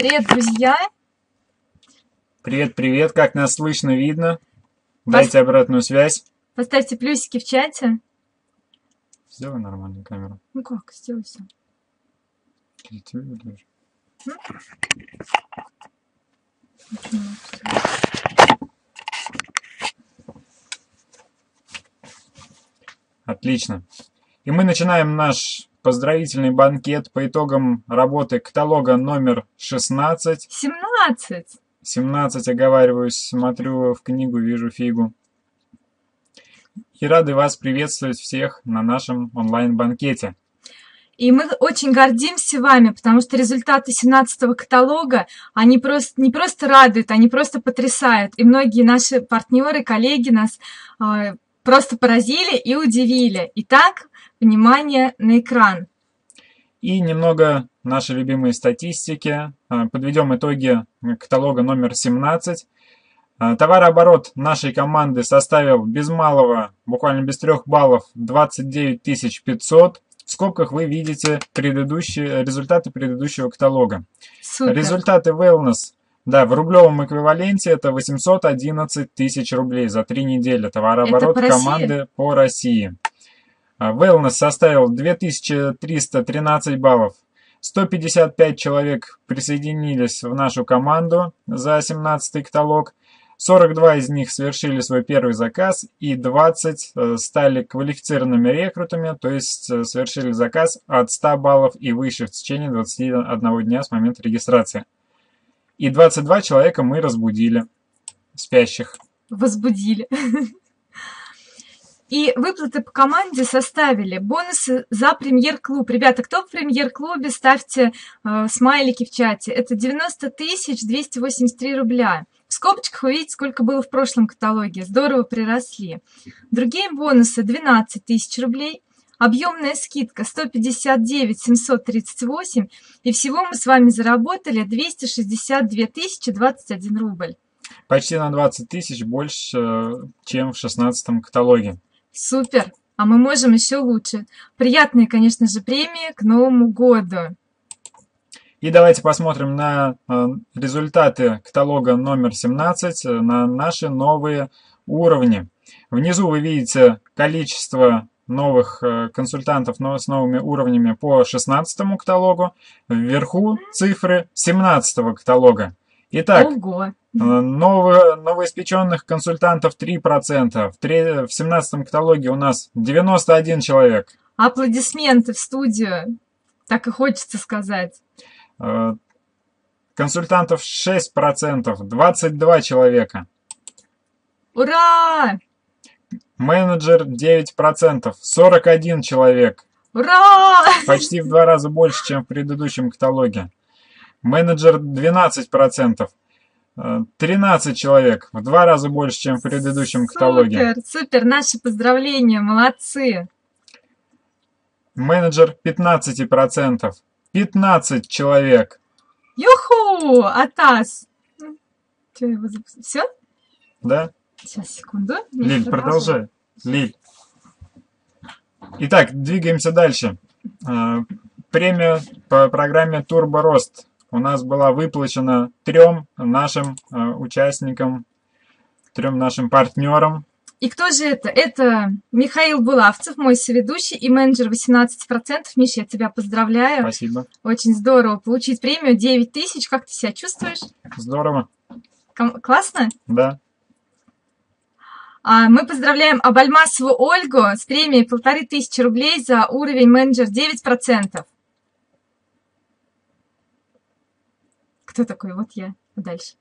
Привет, друзья! Привет, привет! Как нас слышно, видно? Дайте обратную связь. Поставьте плюсики в чате. Сделай нормальную камеру. Ну как, сделай все. Отлично. И мы начинаем наш поздравительный банкет по итогам работы каталога номер 16. 17! 17, оговариваюсь, смотрю в книгу, вижу фигу. И рады вас приветствовать всех на нашем онлайн-банкете. И мы очень гордимся вами, потому что результаты 17-го каталога, они не просто радуют, они просто потрясают. И многие наши партнеры, коллеги нас просто поразили и удивили. Итак, внимание на экран. И немного нашей любимой статистики. Подведем итоги каталога номер 17. Товарооборот нашей команды составил без малого, буквально без 3 баллов, 29 500. В скобках вы видите результаты предыдущего каталога. Супер. Результаты Wellness, да, в рублевом эквиваленте это 811 тысяч рублей за 3 недели. Товарооборот команды по России. Wellness составил 2313 баллов. 155 человек присоединились в нашу команду за 17-й каталог. 42 из них совершили свой первый заказ, и 20 стали квалифицированными рекрутами, то есть совершили заказ от 100 баллов и выше в течение 21 дня с момента регистрации. И 22 человека мы разбудили, спящих. Возбудили. И выплаты по команде составили бонусы за премьер-клуб. Ребята, кто в премьер-клубе, ставьте смайлики в чате. Это 90 283 рубля. В скобочках вы видите, сколько было в прошлом каталоге. Здорово приросли. Другие бонусы 12 тысяч рублей. Объемная скидка 159 738. И всего мы с вами заработали 262 021 рубль. Почти на 20 тысяч больше, чем в 16-м каталоге. Супер! А мы можем еще лучше. Приятные, конечно же, премии к Новому году. И давайте посмотрим на результаты каталога номер 17, на наши новые уровни. Внизу вы видите количество новых консультантов с новыми уровнями по 16-му каталогу. Вверху цифры 17-го каталога. Итак, Ого. Новоиспеченных консультантов 3%. В 17-м каталоге у нас 91 человек. Аплодисменты в студию. Так и хочется сказать. Консультантов 6%. 22 человека. Ура! Менеджер 9%. 41 человек. Ура! Почти в 2 раза больше, чем в предыдущем каталоге. Менеджер 12%. 13 человек, в 2 раза больше, чем в предыдущем каталоге. Супер, супер, наши поздравления, молодцы. Менеджер 15%, 15 человек. Юху, Атас. Что, его запустить? Все? Да? Сейчас, секунду. Лиль, продолжай. Лиль. Итак, двигаемся дальше. Премия по программе Turbo Рост у нас была выплачена 3 нашим участникам, 3 нашим партнерам. И кто же это? Это Михаил Булавцев, мой соведущий и менеджер 18%. Миша, я тебя поздравляю. Спасибо. Очень здорово получить премию 9 тысяч. Как ты себя чувствуешь? Здорово. Классно? Да. Мы поздравляем Абальмасову Ольгу с премией 1500 рублей за уровень менеджер 9%. Кто такой? Вот я. Дальше.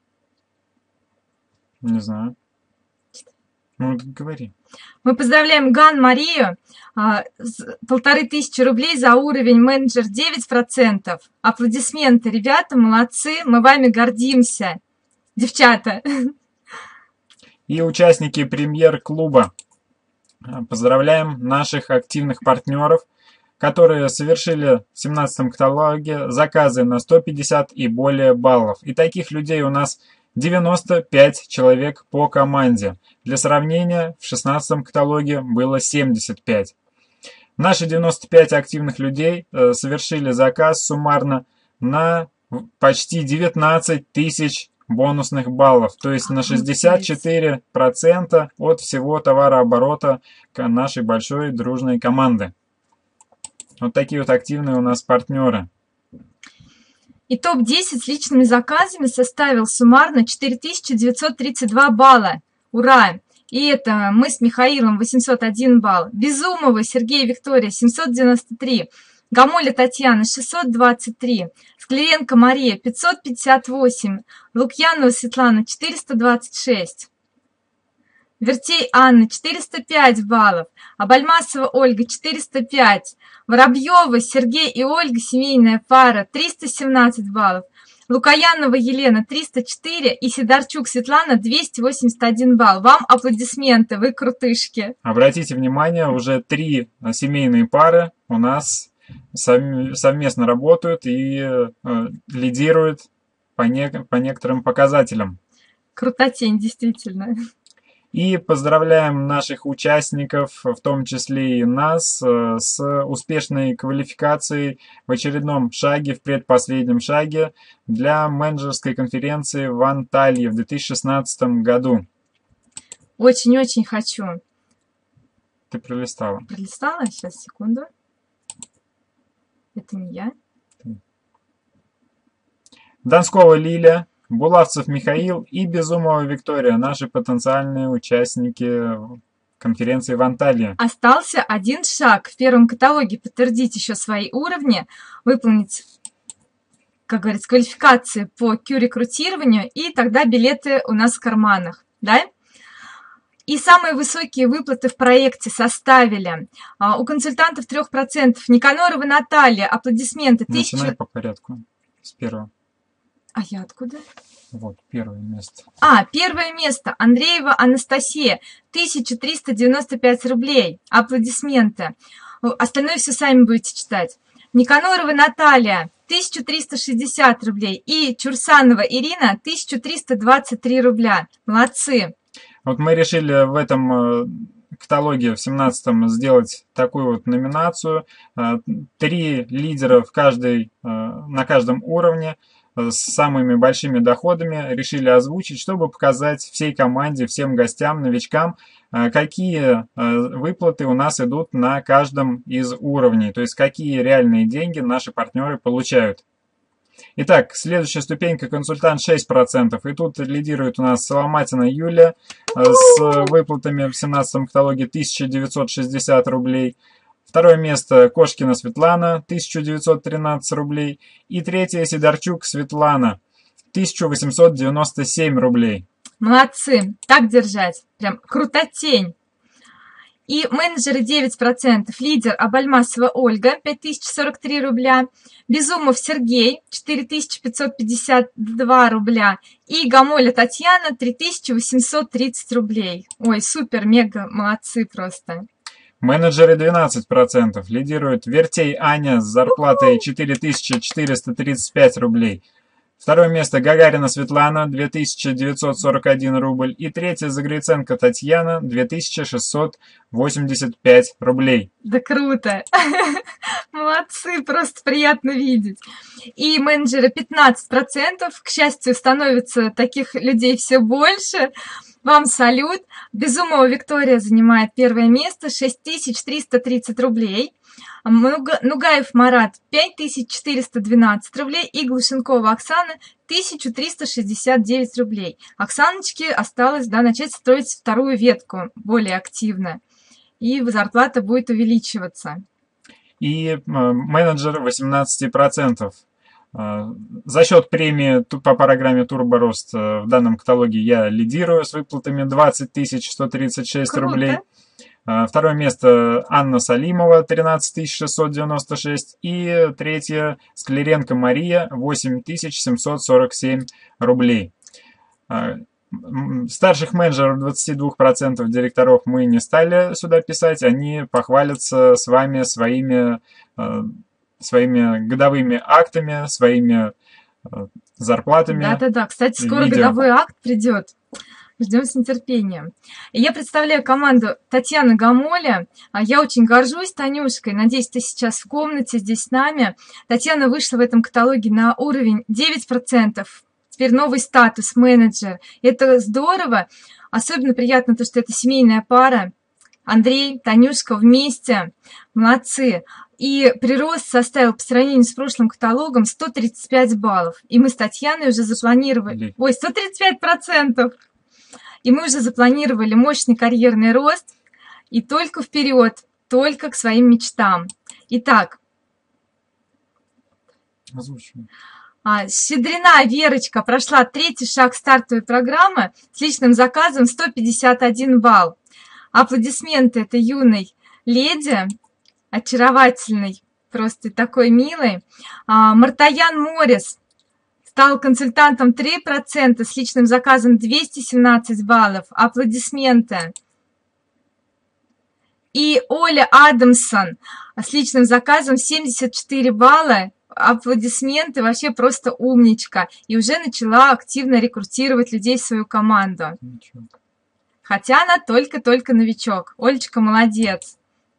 Не знаю. Ну, говори. Мы поздравляем Ган Марию с 1500 рублей за уровень менеджер 9%. Аплодисменты, ребята, молодцы. Мы вами гордимся. Девчата. И участники премьер-клуба. Поздравляем наших активных партнеров, которые совершили в 17-м каталоге заказы на 150 и более баллов. И таких людей у нас 95 человек по команде. Для сравнения, в 16-м каталоге было 75. Наши 95 активных людей совершили заказ суммарно на почти 19 тысяч бонусных баллов, то есть на 64% от всего товарооборота нашей большой дружной команды. Вот такие вот активные у нас партнеры. И топ-10 с личными заказами составил суммарно 4932 балла. Ура! И это мы с Михаилом 801 балл, Безумова Сергей и Виктория 793, Гамоля Татьяна 623, Скляренко Мария 558, Лукьянова Светлана 426, Вертей Анна 405 баллов, Абальмасова Ольга 405, Воробьева Сергей и Ольга семейная пара 317 баллов, Лукаянова Елена 304 и Сидорчук Светлана 281 балл. Вам аплодисменты, вы крутышки. Обратите внимание, уже 3 семейные пары у нас совместно работают и лидируют по некоторым показателям. Крутотень, действительно. И поздравляем наших участников, в том числе и нас, с успешной квалификацией в очередном шаге, в предпоследнем шаге для менеджерской конференции в Анталье в 2016 году. Очень-очень хочу. Ты пролистала. Пролистала? Сейчас, секунду. Это не я. Донскова Лиля, Булавцев Михаил и Безумова Виктория, наши потенциальные участники конференции в Анталии. Остался один шаг. В первом каталоге подтвердить еще свои уровни, выполнить, как говорится, квалификации по Q-рекрутированию, и тогда билеты у нас в карманах. Да? И самые высокие выплаты в проекте составили у консультантов 3%. Никанорова Наталья, аплодисменты. Начинай по порядку, с первого. А я откуда? Вот, первое место. Первое место. Андреева Анастасия, 1395 рублей. Аплодисменты. Остальное все сами будете читать. Никанорова Наталья, 1360 рублей. И Чурсанова Ирина, 1323 рубля. Молодцы. Вот мы решили в этом каталоге в 17-м сделать такую вот номинацию. 3 лидера на каждом уровне с самыми большими доходами решили озвучить, чтобы показать всей команде, всем гостям, новичкам, какие выплаты у нас идут на каждом из уровней, то есть какие реальные деньги наши партнеры получают. Итак, следующая ступенька — консультант 6%. И тут лидирует у нас Соломатина Юлия с выплатами в 17-м каталоге 1960 рублей. Второе место — Кошкина Светлана, 1913 рублей. И третье — Сидорчук Светлана, 1897 рублей. Молодцы, так держать, прям крутотень. И менеджеры 9%, лидер Абальмасова Ольга, 5043 рубля, Безумов Сергей, 4552 рубля, и Гамоля Татьяна, 3830 рублей. Ой, супер, мега, молодцы просто. Менеджеры 12%, лидирует Вертей Аня с зарплатой 4435 рублей. Второе место — Гагарина Светлана, 2941 рубль. И третье — Загриценко Татьяна, 2685 рублей. Да круто! Молодцы, просто приятно видеть. И менеджеры 15%, к счастью, становится таких людей все больше. Вам салют. Безумова Виктория занимает первое место, 6330 рублей. Нугаев Марат 5412 рублей и Глушенкова Оксана 1369 рублей. Оксаночке осталось начать строить вторую ветку более активно, и зарплата будет увеличиваться. И менеджер 18%. За счет премии по программе Турборост в данном каталоге я лидирую с выплатами 20 136 рублей. Второе место — Анна Салимова, 13 696. И третье — Скляренко Мария, 8747 рублей. Старших менеджеров 22% директоров мы не стали сюда писать. Они похвалятся с вами своими годовыми актами, своими зарплатами. Да. Кстати, скоро годовой акт придет. Ждем с нетерпением. И я представляю команду Татьяны Гамоля. Я очень горжусь Танюшкой. Надеюсь, ты сейчас в комнате здесь с нами. Татьяна вышла в этом каталоге на уровень 9%. Теперь новый статус менеджер. Это здорово. Особенно приятно то, что это семейная пара. Андрей, Танюшка вместе. Молодцы. И прирост составил по сравнению с прошлым каталогом 135 баллов. И мы с Татьяной уже запланировали... Ой, 135%! И мы уже запланировали мощный карьерный рост. И только вперед, только к своим мечтам. Итак. Щедрина Верочка прошла третий шаг стартовой программы с личным заказом 151 балл. Аплодисменты этой юной леди. Очаровательный, просто такой милый. Мартаян Морис стал консультантом 3% с личным заказом 217 баллов. Аплодисменты. И Оля Адамсон с личным заказом 74 балла. Аплодисменты, вообще просто умничка. И уже начала активно рекрутировать людей в свою команду. Хотя она только-только новичок. Олечка молодец.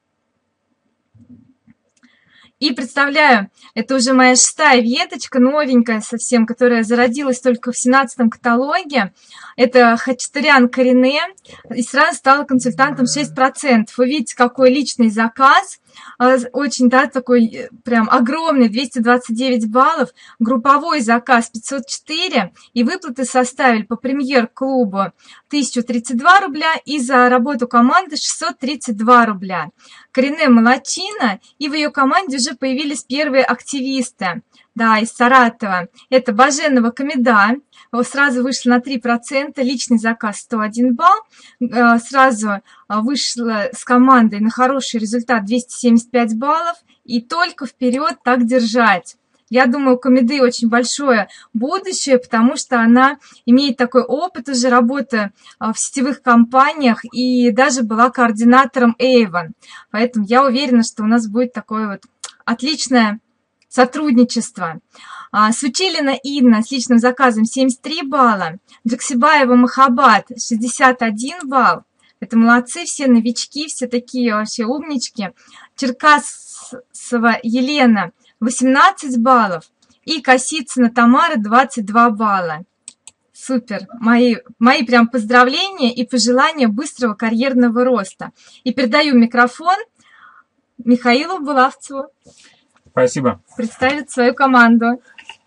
И представляю, это уже моя 6-я веточка, новенькая совсем, которая зародилась только в 17-м каталоге. Это Хачатурян Карине, и сразу стала консультантом 6%. Вы видите, какой личный заказ. Очень, да, такой прям огромный, 229 баллов. Групповой заказ 504. И выплаты составили по премьер-клубу 1032 рубля и за работу команды 632 рубля. Карине молодчина, и в ее команде уже появились первые активисты. Да, из Саратова. Это Баженова Камеда. Сразу вышла на 3%, личный заказ 101 балл. Сразу вышла с командой на хороший результат 275 баллов. И только вперед так держать. Я думаю, у Камеды очень большое будущее, потому что она имеет такой опыт уже работы в сетевых компаниях и даже была координатором Avon. Поэтому я уверена, что у нас будет такое вот отличное сотрудничество. Сучилина Инна с личным заказом 73 балла. Джаксибаева Махабат 61 балл. Это молодцы, все новички, все такие вообще умнички. Черкасова Елена 18 баллов. И Косицына Тамара 22 балла. Супер. Мои прям поздравления и пожелания быстрого карьерного роста. И передаю микрофон Михаилу Булавцеву. Спасибо. Представить свою команду.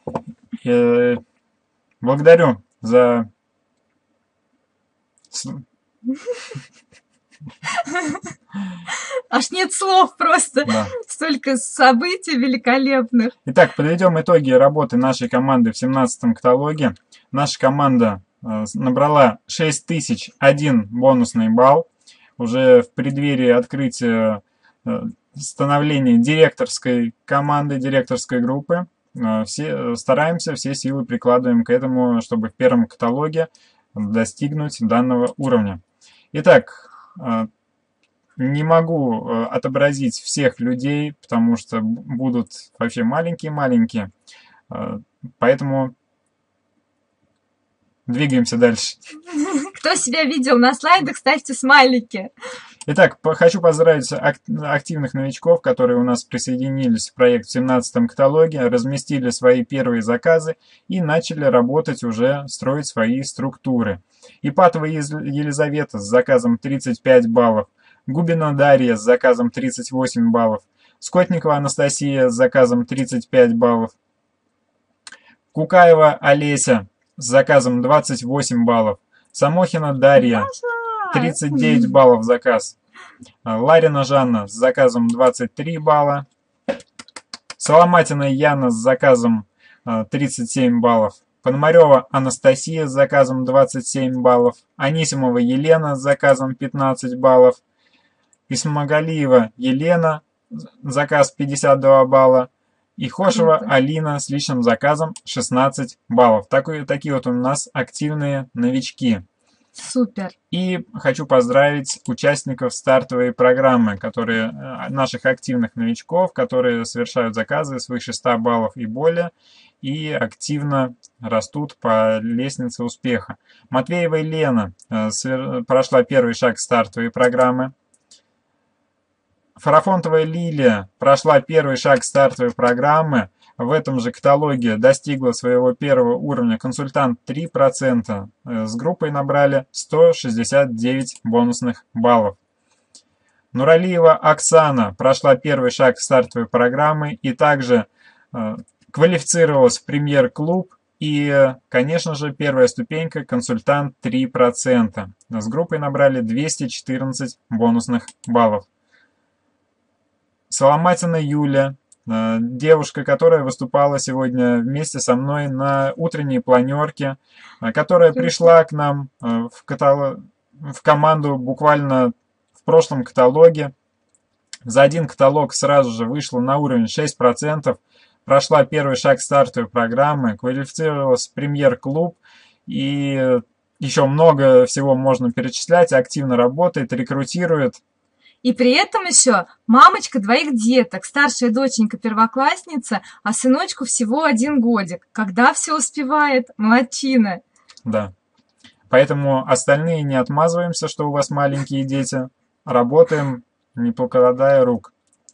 Благодарю за... Аж нет слов просто. Да. Столько событий великолепных. Итак, подведем итоги работы нашей команды в 17-м каталоге. Наша команда набрала 6001 бонусный балл. Уже в преддверии открытия становления директорской команды, директорской группы. Стараемся, все силы прикладываем к этому, чтобы в первом каталоге достигнуть данного уровня. Итак, не могу отобразить всех людей, потому что будут вообще маленькие-маленькие. Поэтому двигаемся дальше. Кто себя видел на слайдах, ставьте смайлики. Итак, хочу поздравить активных новичков, которые у нас присоединились в проект в 17-м каталоге, разместили свои первые заказы и начали работать уже, строить свои структуры. Ипатова Елизавета с заказом 35 баллов, Губина Дарья с заказом 38 баллов, Скотникова Анастасия с заказом 35 баллов, Кукаева Олеся с заказом 28 баллов, Самохина Дарья 39 баллов заказ, Ларина Жанна с заказом 23 балла, Соломатина Яна с заказом 37 баллов, Пономарева Анастасия с заказом 27 баллов, Анисимова Елена с заказом 15 баллов, Исмагалиева Елена, заказ 52 балла, и Хошева Алина с личным заказом 16 баллов. Такие вот у нас активные новички. Супер. И хочу поздравить участников стартовой программы, наших активных новичков, которые совершают заказы свыше 100 баллов и более, и активно растут по лестнице успеха. Матвеева Лена прошла первый шаг стартовой программы. Фарафонтовая Лилия прошла первый шаг стартовой программы. В этом же каталоге достигла своего первого уровня консультант 3%. С группой набрали 169 бонусных баллов. Нуралиева Оксана прошла первый шаг стартовой программы и также квалифицировалась в премьер-клуб. И, конечно же, первая ступенька консультант 3%. С группой набрали 214 бонусных баллов. Соломатина Юля, девушка, которая выступала сегодня вместе со мной на утренней планерке, которая пришла к нам в команду буквально в прошлом каталоге. За один каталог сразу же вышла на уровень 6%, прошла первый шаг стартовой программы, квалифицировалась в премьер-клуб и еще много всего можно перечислять, активно работает, рекрутирует. И при этом еще мамочка двоих деток, старшая доченька первоклассница, а сыночку всего 1 годик. Когда все успевает, молодчина. Да. Поэтому остальные не отмазываемся, что у вас маленькие дети. Работаем, не покладая рук.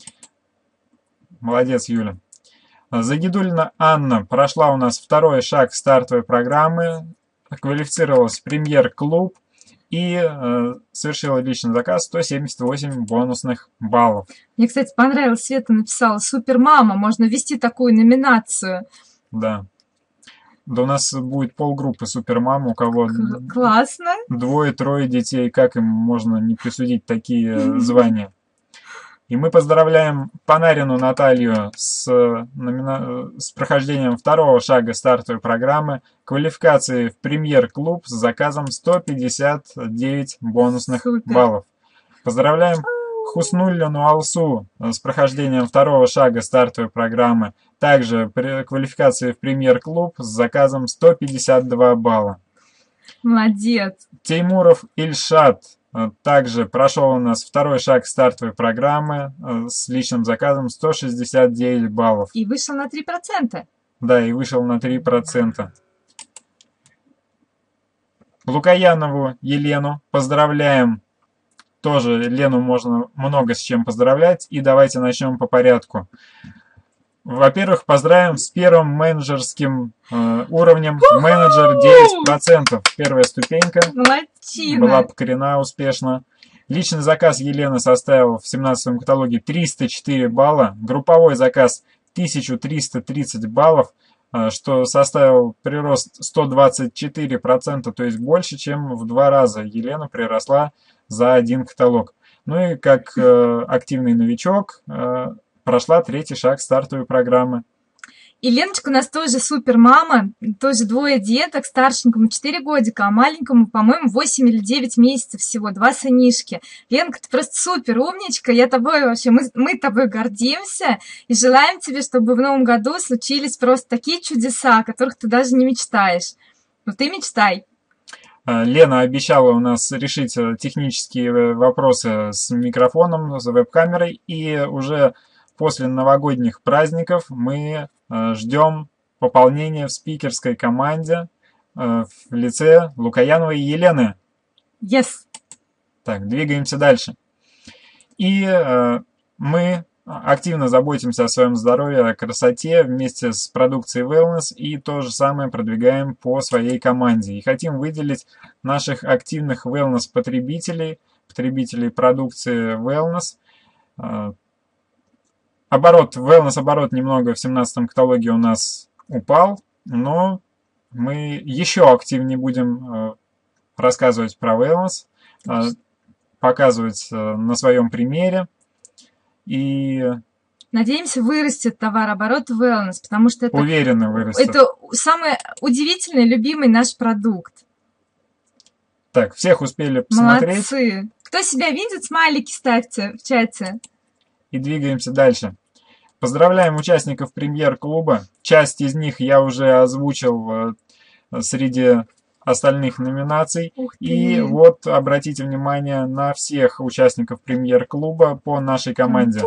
Молодец, Юля. Загидулина Анна прошла у нас второй шаг стартовой программы, квалифицировалась в премьер-клуб и совершила личный заказ 178 бонусных баллов. Мне, кстати, понравилось, Света написала: супер мама, можно ввести такую номинацию. Да. Да у нас будет полгруппы супермам, у кого классно. 2-3 детей, как им можно не присудить такие звания. И мы поздравляем Панарину Наталью с прохождением второго шага стартовой программы, квалификации в премьер-клуб с заказом 159 бонусных баллов. Поздравляем Хуснуллину Алсу с прохождением второго шага стартовой программы, также квалификации в премьер-клуб с заказом 152 балла. Молодец. Теймуров Ильшат также прошел у нас второй шаг стартовой программы с личным заказом 169 баллов. И вышел на 3%. Да, и вышел на 3%. Лукаянову Елену поздравляем. Тоже Лену можно много с чем поздравлять. И давайте начнем по порядку. Во-первых, поздравим с первым менеджерским уровнем. Менеджер 9%. Первая ступенька. Молодчина. Была покорена успешно. Личный заказ Елены составил в 17-м каталоге 304 балла. Групповой заказ 1330 баллов, что составил прирост 124%, то есть больше, чем в 2 раза. Елена приросла за один каталог. Ну и как активный новичок прошла третий шаг стартовой программы. И Леночка у нас тоже супер мама, тоже 2 деток, старшенькому 4 годика, а маленькому, по-моему, 8 или 9 месяцев всего, 2 сынишки. Ленка, ты просто супер умничка, я тобой вообще, мы тобой гордимся и желаем тебе, чтобы в новом году случились просто такие чудеса, о которых ты даже не мечтаешь. Но ты мечтай. Лена обещала у нас решить технические вопросы с микрофоном, с веб-камерой, и уже после новогодних праздников мы ждем пополнения в спикерской команде в лице Лукаяновой Елены. Yes. Так, двигаемся дальше. И мы активно заботимся о своем здоровье, о красоте вместе с продукцией Wellness и то же самое продвигаем по своей команде. И хотим выделить наших активных Wellness-потребителей, потребителей продукции Wellness. Wellness-оборот немного в 17-м каталоге у нас упал, но мы еще активнее будем рассказывать про Wellness, показывать на своем примере. И надеемся, вырастет товарооборот Wellness, потому что это, уверенно вырастет. Это самый удивительный, любимый наш продукт. Так, всех успели посмотреть. Молодцы. Кто себя видит, смайлики ставьте в чате. И двигаемся дальше. Поздравляем участников премьер-клуба. Часть из них я уже озвучил среди остальных номинаций. И вот обратите внимание на всех участников премьер-клуба по нашей команде.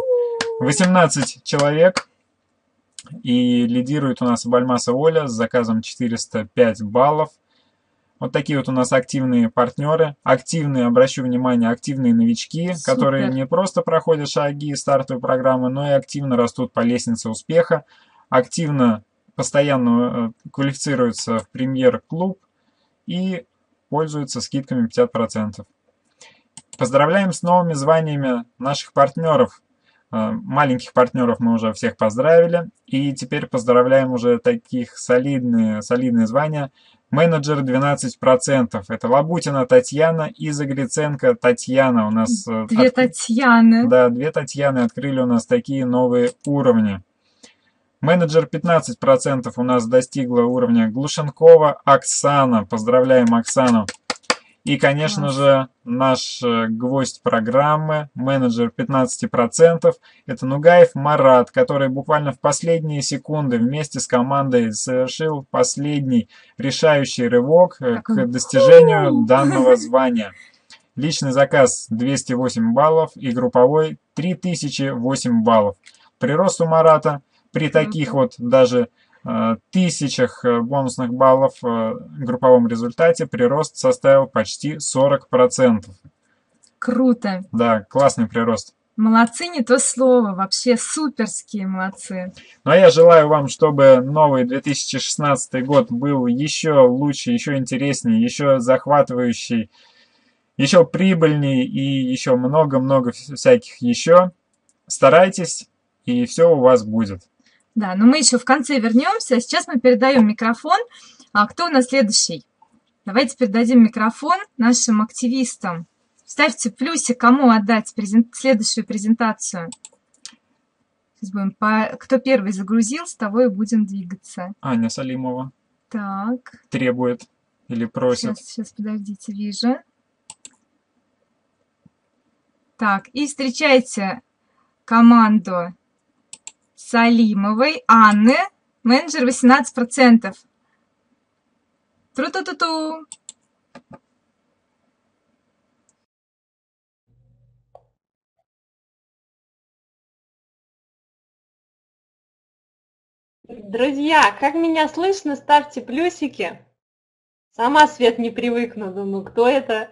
18 человек. И лидирует у нас Абальмасова Оля с заказом 405 баллов. Вот такие вот у нас активные партнеры. Активные, обращу внимание, активные новички, которые не просто проходят шаги стартовой программы, но и активно растут по лестнице успеха. Активно, постоянно квалифицируются в премьер-клуб и пользуются скидками 50%. Поздравляем с новыми званиями наших партнеров. Маленьких партнеров мы уже всех поздравили. И теперь поздравляем уже таких солидные звания. Менеджер 12%. Это Лабутина Татьяна и Загриценко Татьяна. У нас две Татьяны. Да, две Татьяны открыли у нас такие новые уровни. Менеджер 15% у нас достигла уровня Глушенкова Оксана. Поздравляем Оксану. И, конечно же, наш гвоздь программы, менеджер 15%, это Нугаев Марат, который буквально в последние секунды вместе с командой совершил последний решающий рывок к достижению данного звания. Личный заказ 208 баллов и групповой 3008 баллов. Прирост у Марата при таких вот даже тысячах бонусных баллов в групповом результате прирост составил почти 40%. Круто. Да, классный прирост. Молодцы, не то слово, вообще суперские молодцы. Ну а я желаю вам, чтобы новый 2016 год был еще лучше, еще интереснее, еще захватывающий, еще прибыльней и еще много-много всяких еще. Старайтесь, и все у вас будет. Да, но мы еще в конце вернемся. Сейчас мы передаем микрофон. А кто у нас следующий? Давайте передадим микрофон нашим активистам. Ставьте плюсик, кому отдать следующую презентацию. Сейчас будем кто первый загрузил, с того и будем двигаться. Аня Салимова. Так. Требует или просит. Сейчас, подождите, вижу. Так, и встречайте команду Салимовой Анны, менеджер 18%. Тру-ту-ту-ту. Друзья, как меня слышно, ставьте плюсики. Сама, Свет, не привыкну, думаю, кто это?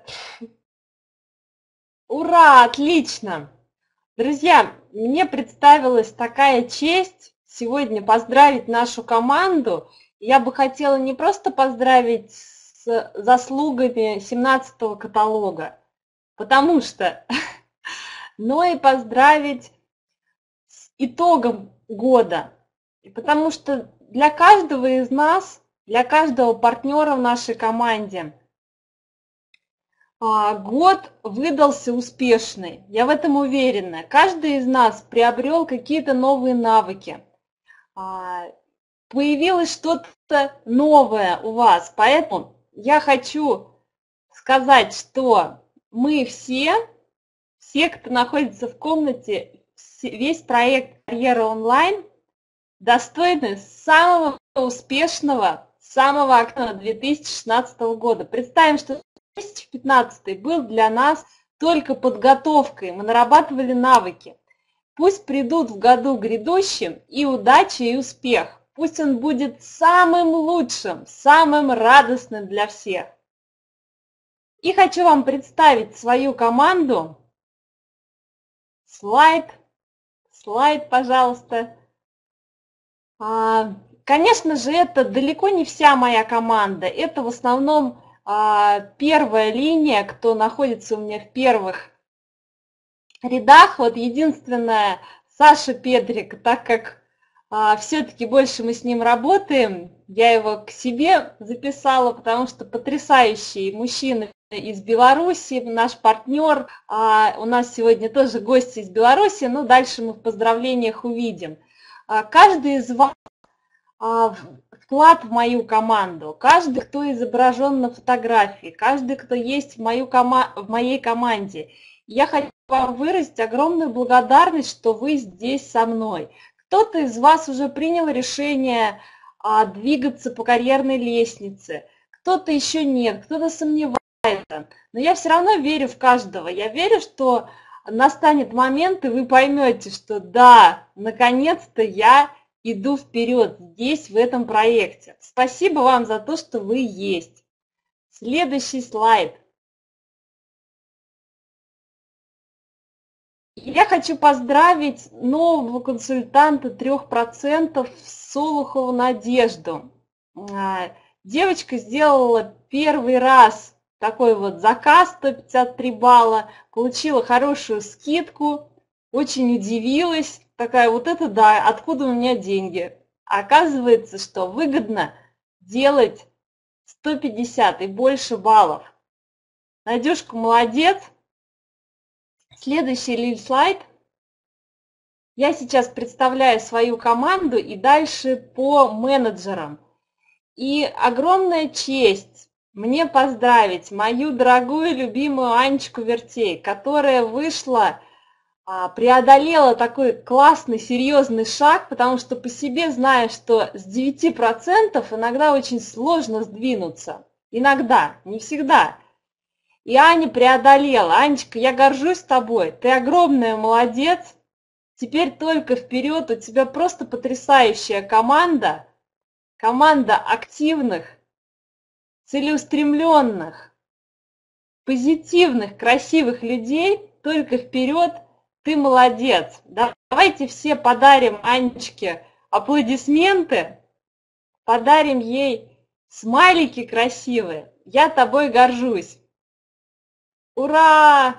Ура, отлично! Друзья, мне представилась такая честь сегодня поздравить нашу команду. Я бы хотела не просто поздравить с заслугами 17-го каталога, потому что, но и поздравить с итогом года. Потому что для каждого из нас, для каждого партнера в нашей команде год выдался успешный, я в этом уверена. Каждый из нас приобрел какие-то новые навыки, появилось что-то новое у вас. Поэтому я хочу сказать, что мы все, кто находится в комнате, весь проект «Карьера онлайн» достойны самого успешного, самого активного 2016 года. Представим, что 2015 был для нас только подготовкой, мы нарабатывали навыки. Пусть придут в году грядущем и удача, и успех. Пусть он будет самым лучшим, самым радостным для всех. И хочу вам представить свою команду. Слайд, пожалуйста. Конечно же, это далеко не вся моя команда. Это в основном первая линия, кто находится у меня в первых рядах. Вот единственное, Саша Педрик, так как все-таки больше мы с ним работаем, я его к себе записала, потому что потрясающий мужчина из Беларуси, наш партнер. У нас сегодня тоже гости из Беларуси, но дальше мы в поздравлениях увидим. Каждый из вас вклад в мою команду, каждый, кто изображен на фотографии, каждый, кто есть в моей команде. Я хочу вам выразить огромную благодарность, что вы здесь со мной. Кто-то из вас уже принял решение двигаться по карьерной лестнице, кто-то еще нет, кто-то сомневается. Но я все равно верю в каждого. Я верю, что настанет момент, и вы поймете, что да, наконец-то я иду вперед здесь, в этом проекте. Спасибо вам за то, что вы есть. Следующий слайд. Я хочу поздравить нового консультанта 3% Солухову Надежду. Девочка сделала первый раз такой вот заказ 153 балла, получила хорошую скидку, очень удивилась, такая вот это да, откуда у меня деньги? Оказывается, что выгодно делать 150 и больше баллов. Надюшка молодец. Следующий слайд. Я сейчас представляю свою команду и дальше по менеджерам. И огромная честь мне поздравить мою дорогую, любимую Анечку Вертей, которая вышла, преодолела такой классный, серьезный шаг, потому что по себе знаю, что с 9% иногда очень сложно сдвинуться. Иногда, не всегда. И Аня преодолела. Анечка, я горжусь тобой, ты огромная молодец. Теперь только вперед, у тебя просто потрясающая команда. Команда активных, целеустремленных, позитивных, красивых людей. Только вперед, ты молодец. Давайте все подарим Анечке аплодисменты, подарим ей смайлики красивые. Я тобой горжусь. Ура!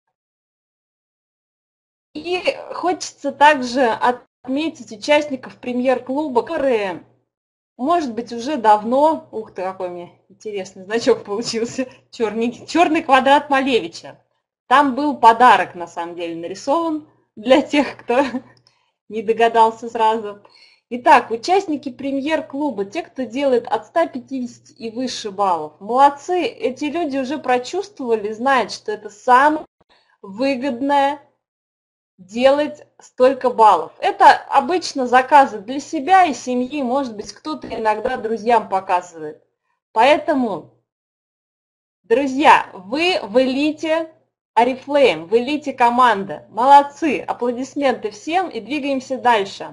И хочется также отметить участников премьер-клуба, которые, может быть, уже давно, ух ты, какой у меня интересный значок получился, черный квадрат Малевича. Там был подарок, на самом деле, нарисован для тех, кто не догадался сразу. Итак, участники премьер-клуба, те, кто делает от 150 и выше баллов, молодцы, эти люди уже прочувствовали, знают, что это самое выгодное делать столько баллов. Это обычно заказы для себя и семьи, может быть, кто-то иногда друзьям показывает. Поэтому, друзья, вы в элите Oriflame, в элите команда. Молодцы, аплодисменты всем и двигаемся дальше.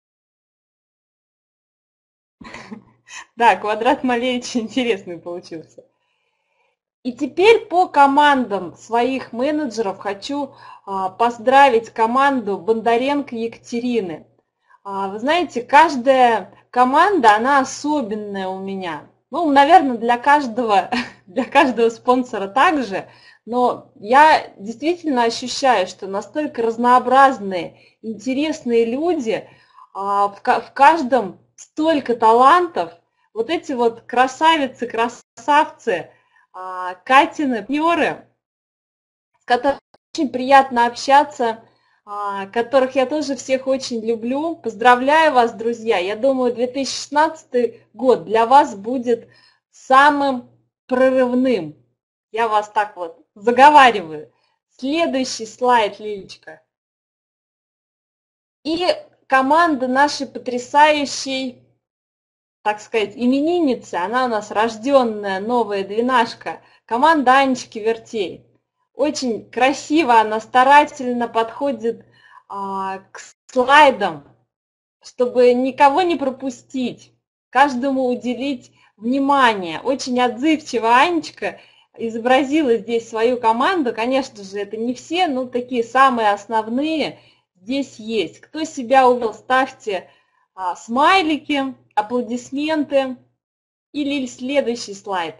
Да, квадрат Малевича интересный получился. И теперь по командам своих менеджеров хочу поздравить команду Бондаренко Екатерины. Вы знаете, каждая команда, она особенная у меня. Ну, наверное, для каждого спонсора также, но я действительно ощущаю, что настолько разнообразные, интересные люди, в каждом столько талантов. Вот эти вот красавицы, красавцы, Катины, партнеры, с которыми очень приятно общаться, которых я тоже всех очень люблю. Поздравляю вас, друзья! Я думаю, 2016 год для вас будет самым прорывным. Я вас так вот заговариваю. Следующий слайд, Лилечка. И команда нашей потрясающей, так сказать, именинницы, она у нас рожденная, новая двенашка, команда Анечки Вертей. Очень красиво она старательно подходит к слайдам, чтобы никого не пропустить, каждому уделить внимание. Очень отзывчивая Анечка изобразила здесь свою команду. Конечно же, это не все, но такие самые основные здесь есть. Кто себя увидел, ставьте смайлики, аплодисменты. Или следующий слайд.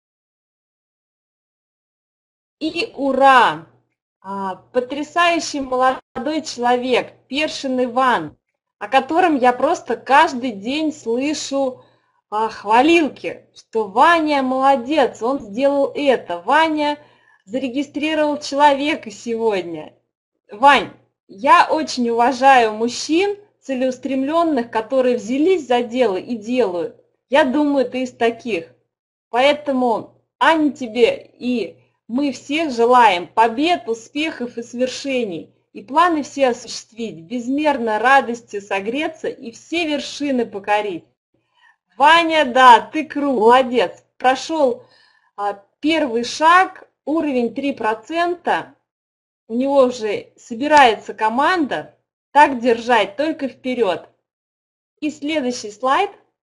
И ура! Потрясающий молодой человек, Першин Иван, о котором я просто каждый день слышу хвалилки, что Ваня молодец, он сделал это, Ваня зарегистрировал человека сегодня. Вань, я очень уважаю мужчин, целеустремленных, которые взялись за дело и делают. Я думаю, ты из таких. Поэтому, Аня, тебе и мы все желаем побед, успехов и свершений. И планы все осуществить, безмерно радостью согреться и все вершины покорить. Ваня, да, ты крут, молодец. прошел первый шаг, уровень 3%, у него уже собирается команда. Так держать, только вперед. И следующий слайд.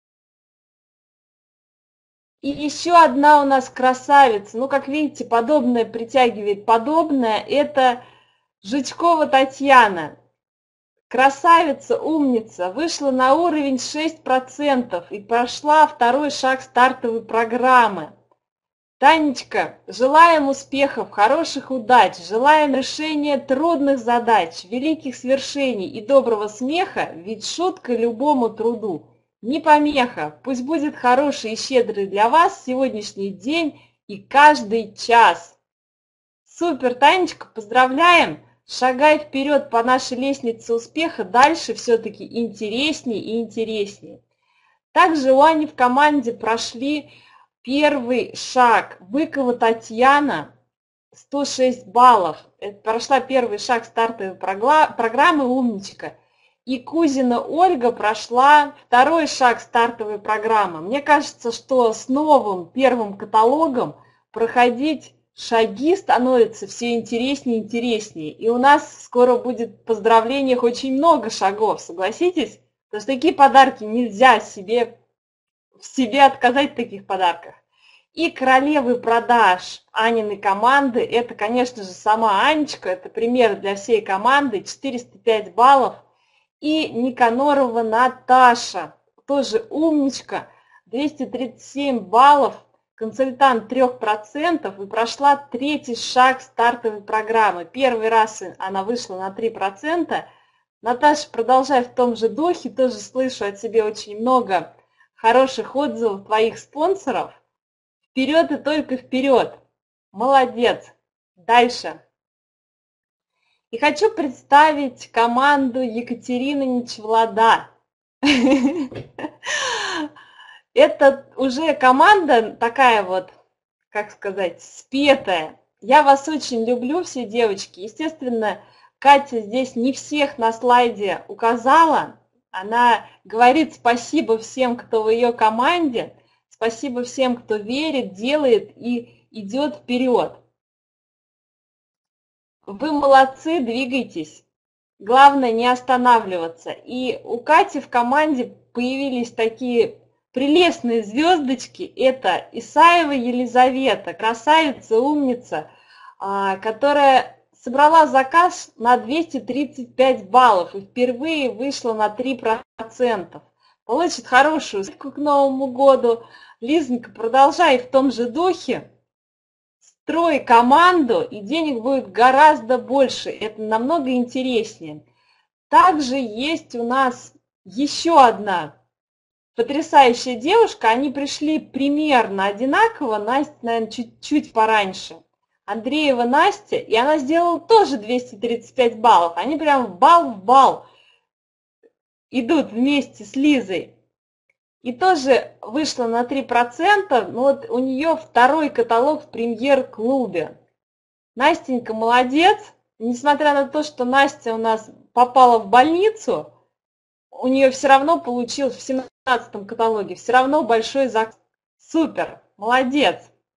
И еще одна у нас красавица. Ну, как видите, подобное притягивает подобное. Это Жичкова Татьяна. Красавица, умница. Вышла на уровень 6% и прошла второй шаг стартовой программы. Танечка, желаем успехов, хороших удач, желаем решения трудных задач, великих свершений и доброго смеха, ведь шутка любому труду. Не помеха, пусть будет хороший и щедрый для вас сегодняшний день и каждый час. Супер, Танечка, поздравляем! Шагай вперед по нашей лестнице успеха, дальше все-таки интереснее и интереснее. Также у Ани в команде прошли первый шаг. Быкова Татьяна, 106 баллов. Это прошла первый шаг стартовой программы, умничка. И Кузина Ольга прошла второй шаг стартовой программы. Мне кажется, что с новым первым каталогом проходить шаги становятся все интереснее и интереснее. И у нас скоро будет в поздравлениях очень много шагов, согласитесь? Потому что такие подарки нельзя в себе отказать в таких подарках. И королевы продаж Аниной команды, это, конечно же, сама Анечка, это пример для всей команды, 405 баллов. И Никанорова Наташа, тоже умничка, 237 баллов, консультант 3% и прошла третий шаг стартовой программы. Первый раз она вышла на 3%. Наташа, продолжай в том же духе, тоже слышу от тебя очень много хороших отзывов твоих спонсоров. Вперед и только вперед. Молодец. Дальше. И хочу представить команду Екатерины Ничвлада. Это уже команда такая вот, как сказать, спетая. Я вас очень люблю, все девочки. Естественно, Катя здесь не всех на слайде указала. Она говорит спасибо всем, кто в ее команде. Спасибо всем, кто верит, делает и идет вперед. Вы молодцы, двигайтесь. Главное не останавливаться. И у Кати в команде появились такие прелестные звездочки. Это Исаева Елизавета, красавица, умница, которая собрала заказ на 235 баллов и впервые вышла на 3%. Получит хорошую скидку к Новому году. Лизонька, продолжай в том же духе. Строй команду, и денег будет гораздо больше. Это намного интереснее. Также есть у нас еще одна потрясающая девушка. Они пришли примерно одинаково. Настя, наверное, чуть-чуть пораньше. Андреева Настя, и она сделала тоже 235 баллов. Они прям балл в балл идут вместе с Лизой. И тоже вышла на 3%, но вот у нее второй каталог в премьер-клубе. Настенька молодец. Несмотря на то, что Настя у нас попала в больницу, у нее все равно получилось в 17-м каталоге, все равно большой заказ. Супер, молодец.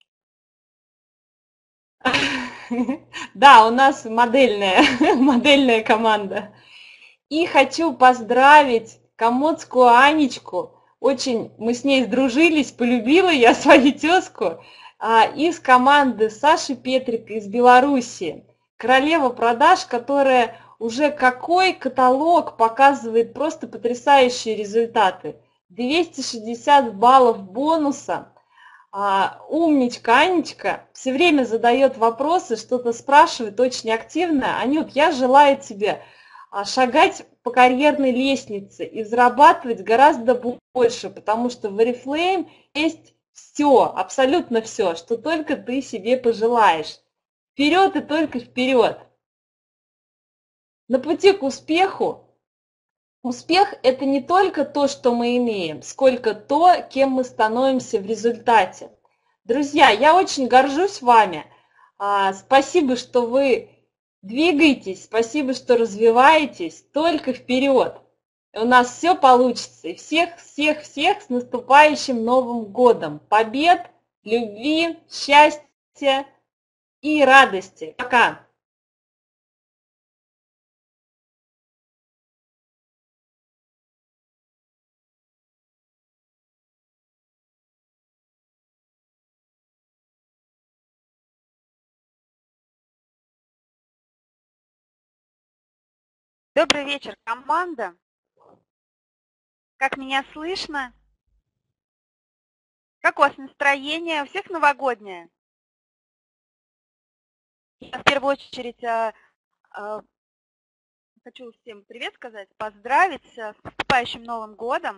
Да, у нас модельная команда. И хочу поздравить Комодскую Анечку. Очень мы с ней сдружились, полюбила я свою тезку. Из команды Саши Петрика из Белоруссии. Королева продаж, которая уже какой каталог показывает просто потрясающие результаты. 260 баллов бонуса. Умничка Анечка, все время задает вопросы, что-то спрашивает очень активно. Анют, я желаю тебе шагать по карьерной лестнице и зарабатывать гораздо больше, потому что в Oriflame есть все, абсолютно все, что только ты себе пожелаешь. Вперед и только вперед. На пути к успеху. Успех – это не только то, что мы имеем, сколько то, кем мы становимся в результате. Друзья, я очень горжусь вами. Спасибо, что вы двигаетесь, спасибо, что развиваетесь. Только вперед. У нас все получится. И всех с наступающим Новым годом. Побед, любви, счастья и радости. Пока! Добрый вечер, команда. Как меня слышно? Как у вас настроение? У всех новогоднее? Я в первую очередь хочу всем привет сказать, поздравить с наступающим Новым годом.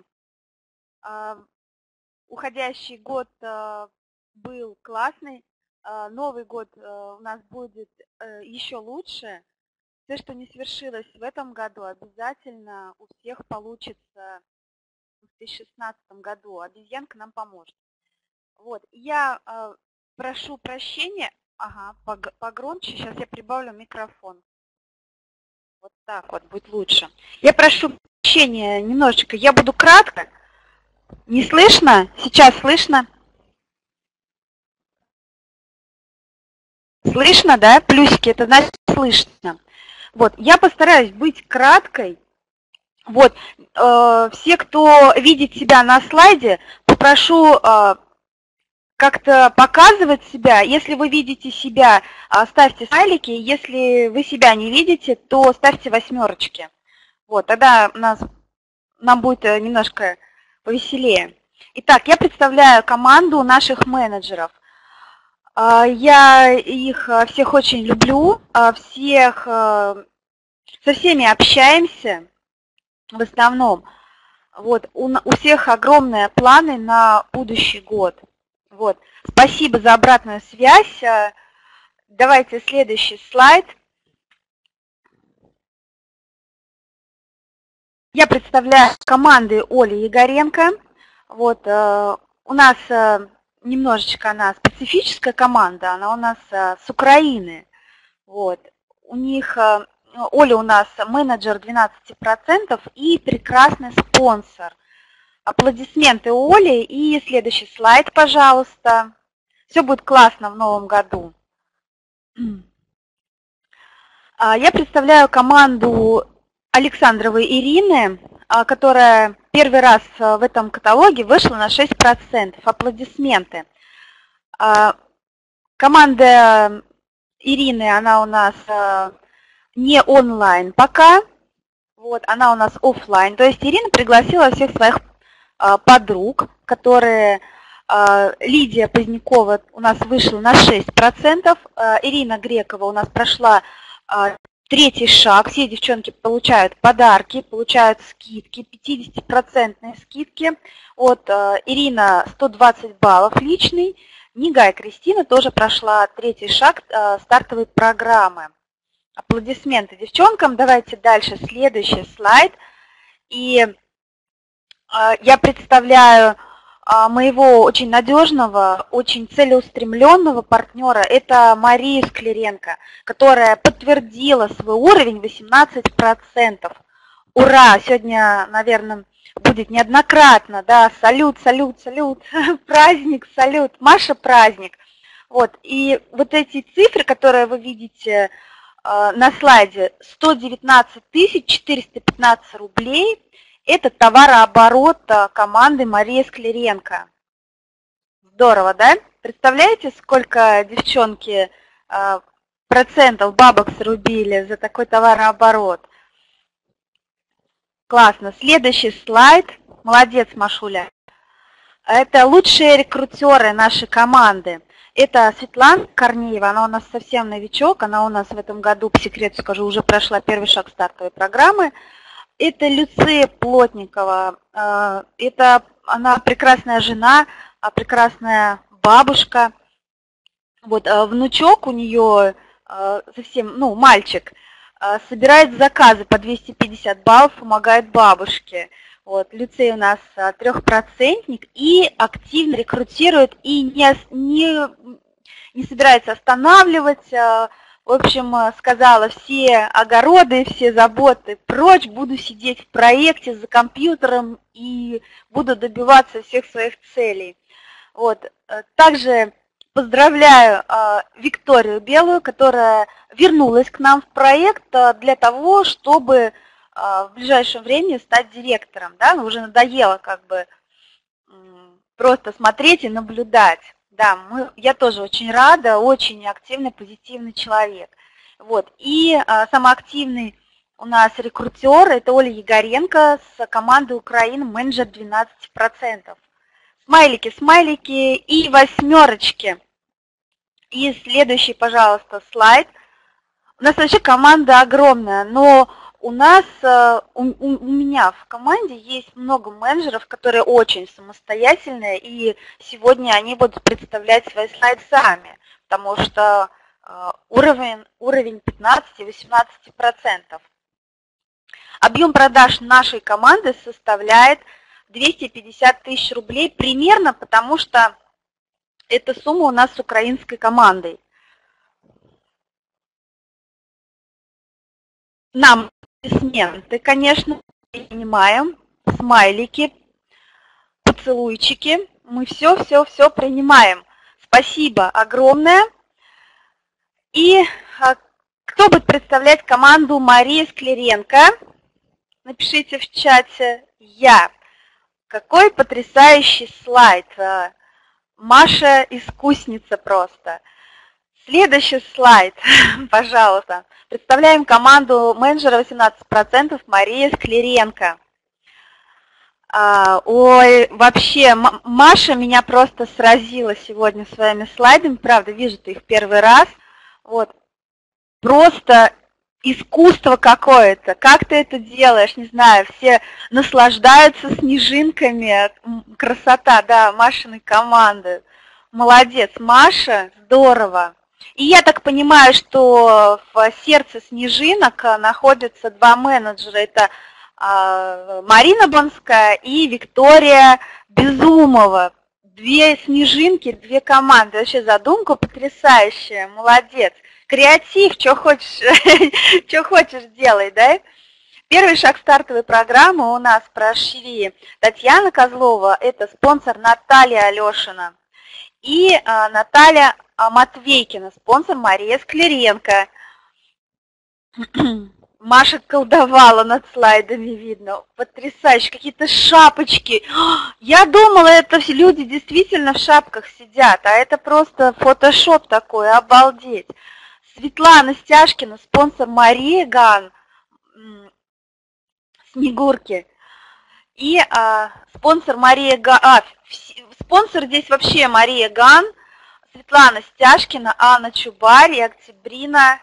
Уходящий год был классный. Новый год у нас будет еще лучше. Все, что не свершилось в этом году, обязательно у всех получится в 2016 году. Обезьянка нам поможет. Вот, я прошу прощения. Ага, погромче. Сейчас я прибавлю микрофон. Вот так вот будет лучше. Я прошу прощения немножечко. Я буду кратко. Не слышно? Сейчас слышно? Слышно, да? Плюсики, это значит слышно. Вот, я постараюсь быть краткой. Вот, все, кто видит себя на слайде, попрошу как-то показывать себя. Если вы видите себя, ставьте смайлики. Если вы себя не видите, то ставьте восьмерочки. Вот, тогда нам будет немножко повеселее. Итак, я представляю команду наших менеджеров. Я их всех очень люблю, со всеми общаемся в основном. Вот, у всех огромные планы на будущий год. Вот. Спасибо за обратную связь. Давайте следующий слайд. Я представляю команды Оли Егоренко. Вот, у нас немножечко она специфическая команда, она у нас с Украины. Вот. У них, Оля у нас менеджер 12% и прекрасный спонсор. Аплодисменты Оле. И следующий слайд, пожалуйста. Все будет классно в новом году. Я представляю команду Александровой Ирины, которая первый раз в этом каталоге вышла на 6%. Аплодисменты. Команда Ирины, она у нас не онлайн пока, вот, она у нас офлайн. То есть Ирина пригласила всех своих подруг, которые... Лидия Позднякова у нас вышла на 6%, Ирина Грекова у нас прошла третий шаг. Все девчонки получают подарки, получают скидки, 50% скидки. От Ирина 120 баллов личный. Нигай Кристина тоже прошла третий шаг стартовой программы. Аплодисменты девчонкам. Давайте дальше, следующий слайд. И я представляю моего очень надежного, очень целеустремленного партнера. Это Мария Скляренко, которая подтвердила свой уровень 18%. Ура! Сегодня, наверное, будет неоднократно, да, салют, салют, салют, праздник, салют, Маша, праздник. Вот, и вот эти цифры, которые вы видите на слайде, 119 415 рублей, это товарооборот команды Марии Скляренко. Здорово, да? Представляете, сколько девчонки процентов бабок срубили за такой товарооборот? Классно. Следующий слайд. Молодец, Машуля. Это лучшие рекрутеры нашей команды. Это Светлана Корнеева, она у нас совсем новичок, она у нас в этом году, по секрету скажу, уже прошла первый шаг стартовой программы. Это Люция Плотникова, это она прекрасная жена, прекрасная бабушка. Вот, внучок у нее совсем, ну, мальчик, собирает заказы по 250 баллов, помогает бабушке. Вот, Люций у нас 3% и активно рекрутирует и не собирается останавливать. В общем, сказала, все огороды, все заботы прочь, буду сидеть в проекте за компьютером и буду добиваться всех своих целей. Вот. Также поздравляю Викторию Белую, которая вернулась к нам в проект для того, чтобы в ближайшем времени стать директором. Да? Ну, уже надоело как бы просто смотреть и наблюдать. Да, я тоже очень рада, очень активный, позитивный человек. Вот. И самый активный у нас рекрутер – это Оля Егоренко с команды Украины, менеджер 12%. Смайлики, смайлики и восьмерочки. И следующий, пожалуйста, слайд. У нас вообще команда огромная, но у нас, у меня в команде есть много менеджеров, которые очень самостоятельные, и сегодня они будут представлять свои слайды сами, потому что уровень 15-18%. Объем продаж нашей команды составляет 250 тысяч рублей примерно, потому что эта сумма у нас с украинской командой. Нам аплодисменты, конечно, принимаем, смайлики, поцелуйчики, мы все принимаем. Спасибо огромное. И кто будет представлять команду Мария Скляренко? Напишите в чате «Я». Какой потрясающий слайд. Маша искусница просто. Следующий слайд, пожалуйста. Представляем команду менеджера 18% Мария Скляренко. Ой, вообще, Маша меня просто сразила сегодня своими слайдами. Правда, вижу ты их первый раз. Вот. Просто искусство какое-то. Как ты это делаешь, не знаю. Все наслаждаются снежинками. Красота, да, Машиной команды. Молодец, Маша, здорово. И я так понимаю, что в сердце снежинок находятся два менеджера. Это Марина Бонская и Виктория Безумова. Две снежинки, две команды. Вообще задумка потрясающая, молодец. Креатив, что хочешь делай, да? Первый шаг стартовой программы у нас прошли Татьяна Козлова, это спонсор Наталья Алешина. И Наталья Матвейкина, спонсор Мария Скляренко. Маша колдовала над слайдами, видно. Потрясающе, какие-то шапочки. Я думала, это люди действительно в шапках сидят, а это просто фотошоп такой, обалдеть. Светлана Стяжкина, спонсор Мария Ган, Снегурки. И спонсор Мария Ган, спонсор здесь вообще Мария Ган, Светлана Стяжкина, Анна Чубарь и Октябрина.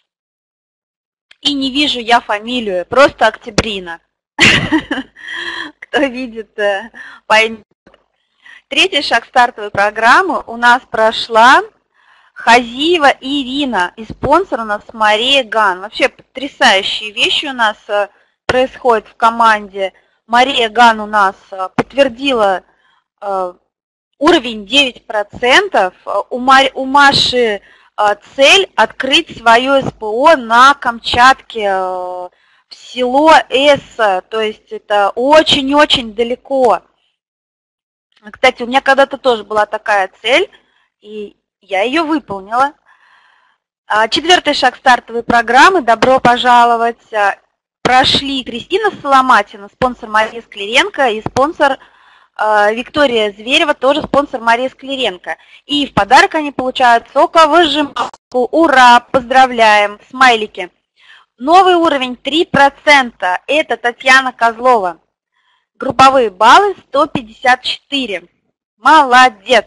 И не вижу я фамилию, просто Октябрина. Кто видит, поймет. Третий шаг стартовой программы у нас прошла Хазиева Ирина, и спонсор у нас Мария Ган. Вообще потрясающие вещи у нас происходят в команде. Мария Ган у нас подтвердила уровень 9%. У Маши цель открыть свое СПО на Камчатке, в село Эсса, то есть это очень-очень далеко. Кстати, у меня когда-то тоже была такая цель, и я ее выполнила. Четвертый шаг стартовой программы. Добро пожаловать. Прошли Кристина Соломатина, спонсор Мария Скляренко, и спонсор Виктория Зверева, тоже спонсор Мария Скляренко. И в подарок они получают соковыжималку. Ура! Поздравляем! Смайлики. Новый уровень 3%. Это Татьяна Козлова. Групповые баллы 154. Молодец!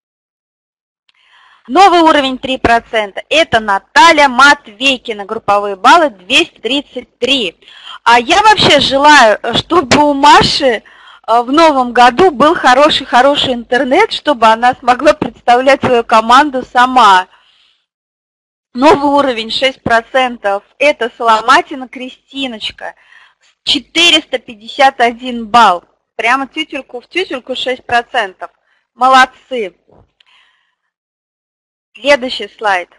Новый уровень 3%. Это Наталья Матвейкина. Групповые баллы 233. А я вообще желаю, чтобы у Маши в новом году был хороший интернет, чтобы она смогла представлять свою команду сама. Новый уровень 6%. Это Соломатина Кристиночка. 451 балл. Прямо тютельку в тютельку 6%. Молодцы. Следующий слайд.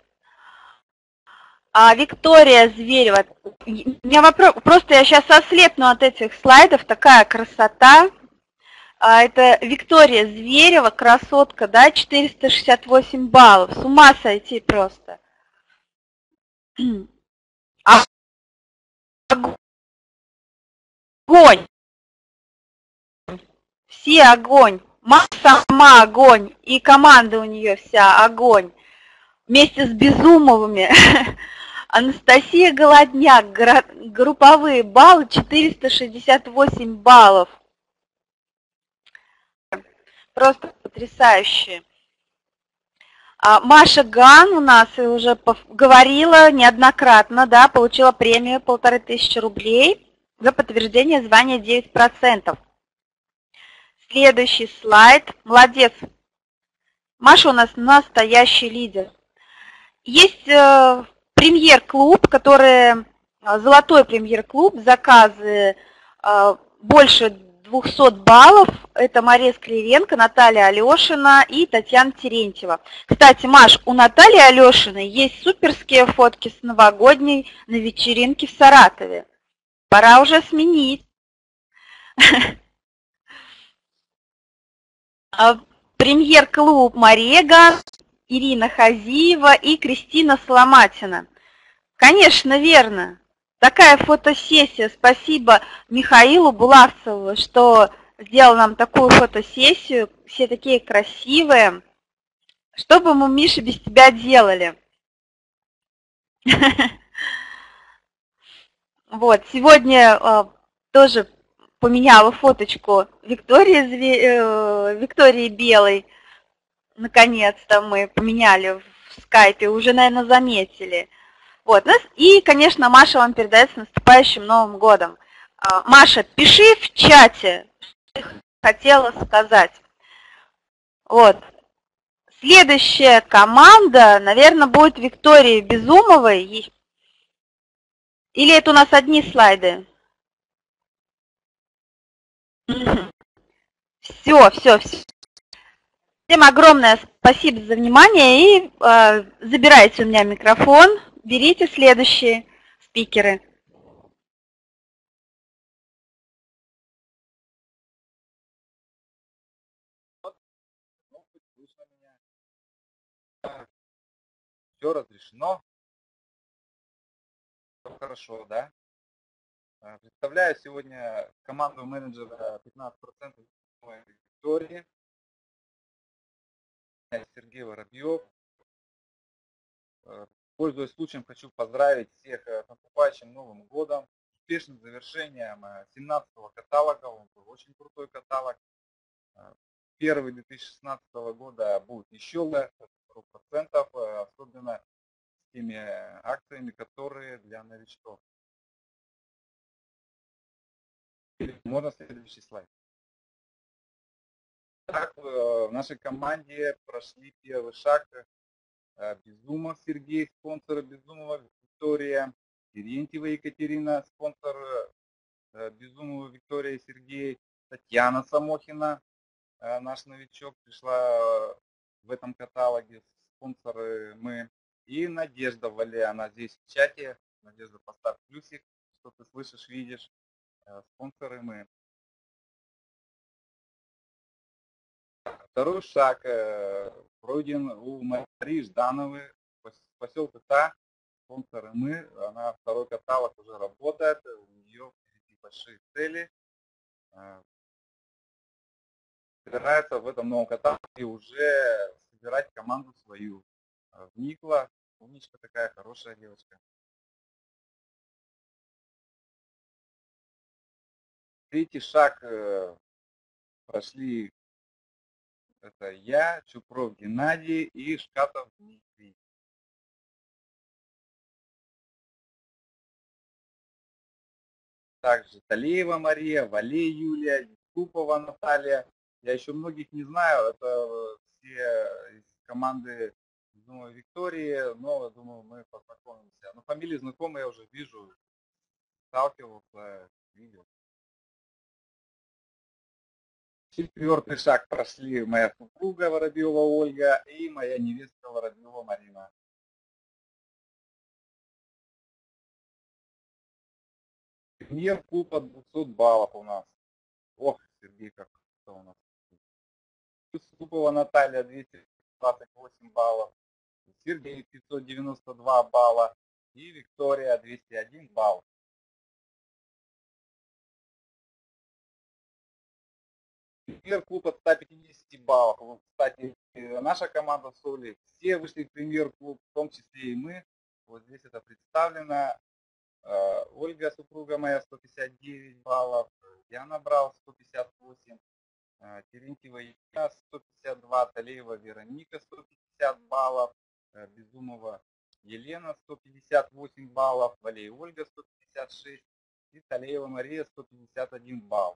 Виктория Зверева. У меня вопрос, просто я сейчас ослепну от этих слайдов. Такая красота. Это Виктория Зверева, красотка, да, 468 баллов. С ума сойти просто. Огонь! Все огонь! Макс сама огонь! И команда у нее вся огонь! Вместе с Безумовыми. Анастасия Голодняк, групповые баллы 468 баллов. Просто потрясающие. Маша Ган у нас, и уже говорила неоднократно, да, получила премию 1500 рублей за подтверждение звания 9%. Следующий слайд. Молодец. Маша у нас настоящий лидер. Есть премьер-клуб, который, золотой премьер-клуб, заказы больше 200 баллов. Это Мария Скляренко, Наталья Алешина и Татьяна Терентьева. Кстати, Маш, у Натальи Алешиной есть суперские фотки с новогодней на вечеринке в Саратове. Пора уже сменить. Премьер-клуб Марега, Ирина Хазиева и Кристина Соломатина. Конечно, верно. Такая фотосессия. Спасибо Михаилу Булавцеву, что сделал нам такую фотосессию. Все такие красивые. Что бы мы, Миша, без тебя делали? Вот, сегодня тоже поменяла фоточку Виктории Белой. Наконец-то мы поменяли в скайпе, уже, наверное, заметили. Вот. И, конечно, Маша вам передает с наступающим Новым годом. Маша, пиши в чате, что ты хотела сказать. Вот. Следующая команда, наверное, будет Виктории Безумовой. Или это у нас одни слайды? Все. Всем огромное спасибо за внимание и забирайте у меня микрофон, берите следующие спикеры. Все разрешено. Все хорошо, да? Представляю сегодня команду менеджера 15% Виктории. Сергей Воробьев. Пользуясь случаем, хочу поздравить всех с наступающим Новым годом, успешным завершением 17-го каталога. Он был очень крутой каталог. Первый 2016 года будет еще лучше, 100%, особенно с теми акциями, которые для новичков. Можно следующий слайд. Так, в нашей команде прошли первый шаг Безумов Сергей, спонсор Безумова Виктория, Терентьева Екатерина, спонсор Безумова Виктория и Сергей, Татьяна Самохина, наш новичок, пришла в этом каталоге, спонсоры мы, и Надежда Вале, она здесь в чате. Надежда, поставь плюсик, что ты слышишь, видишь, спонсоры мы. Второй шаг пройден у Марии Ждановой, поселка Та, спонсоры мы, она второй каталог уже работает, у нее впереди большие цели, собирается в этом новом каталоге уже собирать команду свою. Вникла, умничка такая, хорошая девочка. Третий шаг прошли. Это я, Чупров Геннадий и Шкатов Дмитрий. Также Талеева Мария, Валей Юлия, Якупова Наталья. Я еще многих не знаю, это все из команды, думаю, Виктории, но, думаю, мы познакомимся. Но фамилии знакомые я уже вижу, сталкивался, видел. Четвертый шаг прошли моя супруга Воробьева Ольга и моя невестка Воробьева Марина. Премьер клуб от 200 баллов у нас. Ох, Сергей, как это у нас Юсупова Наталья 228 баллов, Сергей 592 балла и Виктория 201 балл. Премьер-клуб от 150 баллов. Вот, кстати, наша команда Соли, все вышли в премьер-клуб, в том числе и мы. Вот здесь это представлено. Ольга, супруга моя, 159 баллов. Я набрал 158. Терентьева Елена 152. Талеева Вероника 150 баллов. Безумова Елена 158 баллов. Валей Ольга 156. И Талеева Мария 151 балл.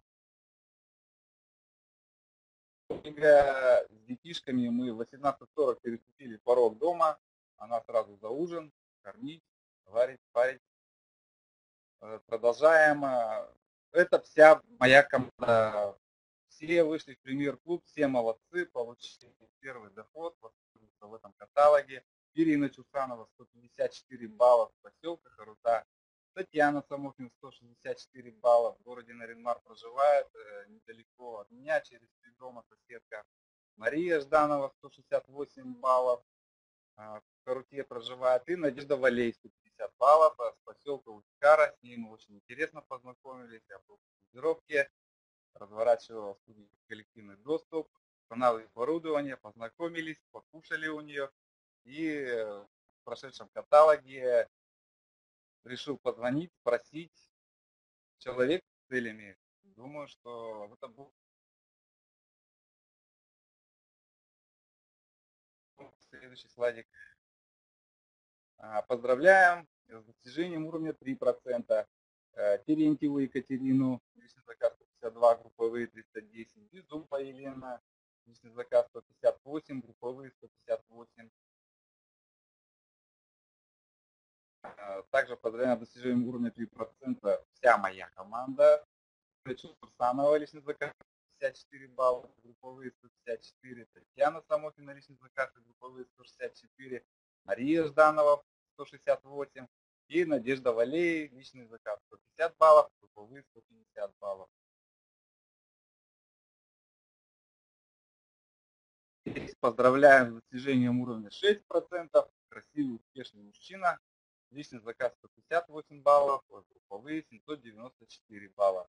С детишками мы в 18:40 переступили порог дома. Она сразу за ужин, кормить, варить, парить. Продолжаем. Это вся моя команда. Все вышли в премьер-клуб, все молодцы, получили первый доход в этом каталоге. Ирина Чусанова 154 балла в поселке Харута. Татьяна Самохина 164 балла, в городе Наринмар проживает, недалеко от меня, через 3 дома соседка. Мария Жданова 168 баллов, в Харуте проживает. И Надежда Валей 150 баллов с поселка Утикара. С ней мы очень интересно познакомились. Я был в командировке, разворачивал студию коллективный доступ, каналы оборудования, познакомились, покушали у нее. И в прошедшем каталоге решил позвонить, спросить. Человек с целями. Думаю, что это был следующий слайдик. Поздравляем с достижением уровня 3%. Терентьеву Екатерину, личный заказ 152, групповые 310. Безумова Елена, личный заказ 158, групповые 158. Также поздравляем с достижением уровня 3% вся моя команда. Чурсанова, личный заказ 54 балла, групповые 154. Татьяна Самохина, личный заказ, групповые 164. Мария Жданова 168. И Надежда Валей, личный заказ 150 баллов, групповые 150 баллов. Поздравляем с достижением уровня 6%. Красивый, успешный мужчина. Личный заказ 158 баллов, групповые 794 балла.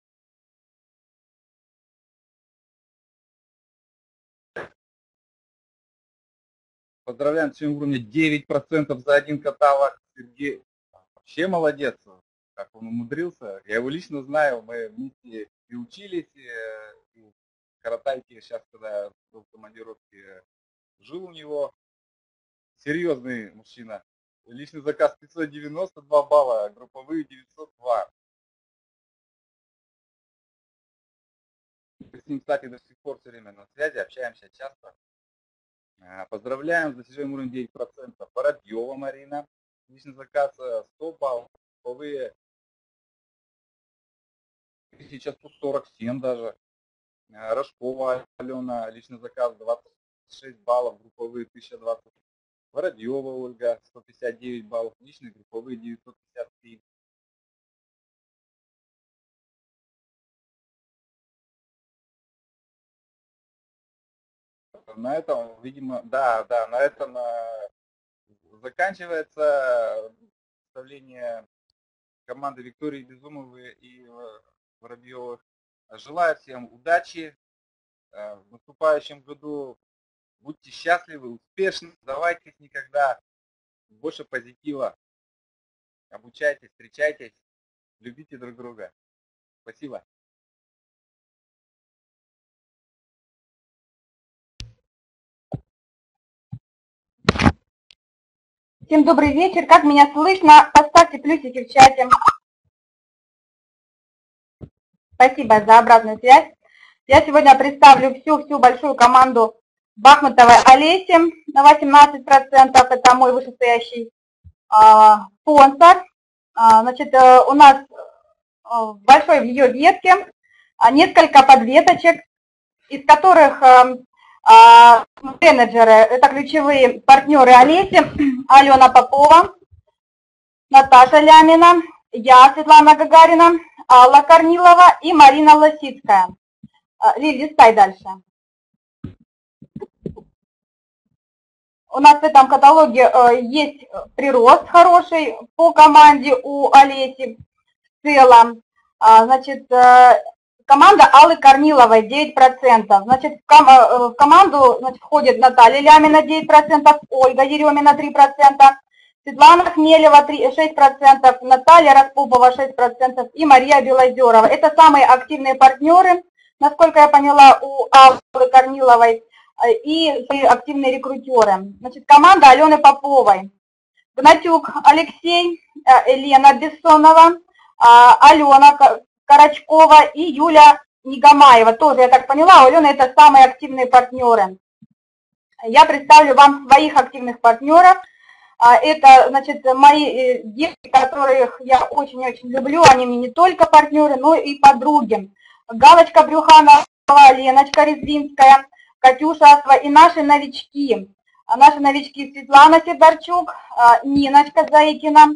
Поздравляем с уровня 9% за один каталог. Сергей вообще молодец, как он умудрился. Я его лично знаю, мы вместе и учились, и в Каратайке, сейчас, когда я был в командировке, жил у него. Серьезный мужчина. Личный заказ 592 балла, групповые 902. Мы с ним, кстати, до сих пор все время на связи, общаемся часто. Поздравляем с достижением уровня 9%. Воробьева Марина, личный заказ 100 баллов, групповые сейчас 147 даже. Рожкова Алена, личный заказ 26 баллов, групповые 1020. Воробьева Ольга 159 баллов, личные, групповые 953. На этом, видимо, да, на этом заканчивается представление команды Виктории Безумовой и Воробьевых. Желаю всем удачи в наступающем году. Будьте счастливы, успешны, сдавайтесь никогда, больше позитива, обучайтесь, встречайтесь, любите друг друга. Спасибо. Всем добрый вечер. Как меня слышно? Поставьте плюсики в чате. Спасибо за обратную связь. Я сегодня представлю всю большую команду Бахмутовой Олеси на 18%. Это мой вышестоящий спонсор. Значит, у нас в большой ее ветке несколько подветочек, из которых менеджеры, это ключевые партнеры Олеси: Алена Попова, Наташа Лямина, я, Светлана Гагарина, Алла Корнилова и Марина Лосицкая. Лиль, листай дальше. у нас в этом каталоге есть прирост хороший по команде у Олеси в целом. Значит, команда Аллы Корниловой 9%. Значит, в команду входит Наталья Лямина 9%, Ольга Еремина 3%, Светлана Хмелева 6%, Наталья Распопова 6% и Мария Белозерова. Это самые активные партнеры, насколько я поняла, у Аллы Корниловой и активные рекрутеры. Значит, команда Алены Поповой. Гнатюк Алексей, Елена Бессонова, Алена Карачкова и Юля Нигамаева. Тоже, я так поняла, у Алены это самые активные партнеры. Я представлю вам своих активных партнеров. Это, значит, мои девушки, которых я очень-очень люблю. Они мне не только партнеры, но и подруги. Галочка Брюханова, Леночка Резвинская, Катюша Асва и наши новички. Наши новички Светлана Сидорчук, Ниночка Заикина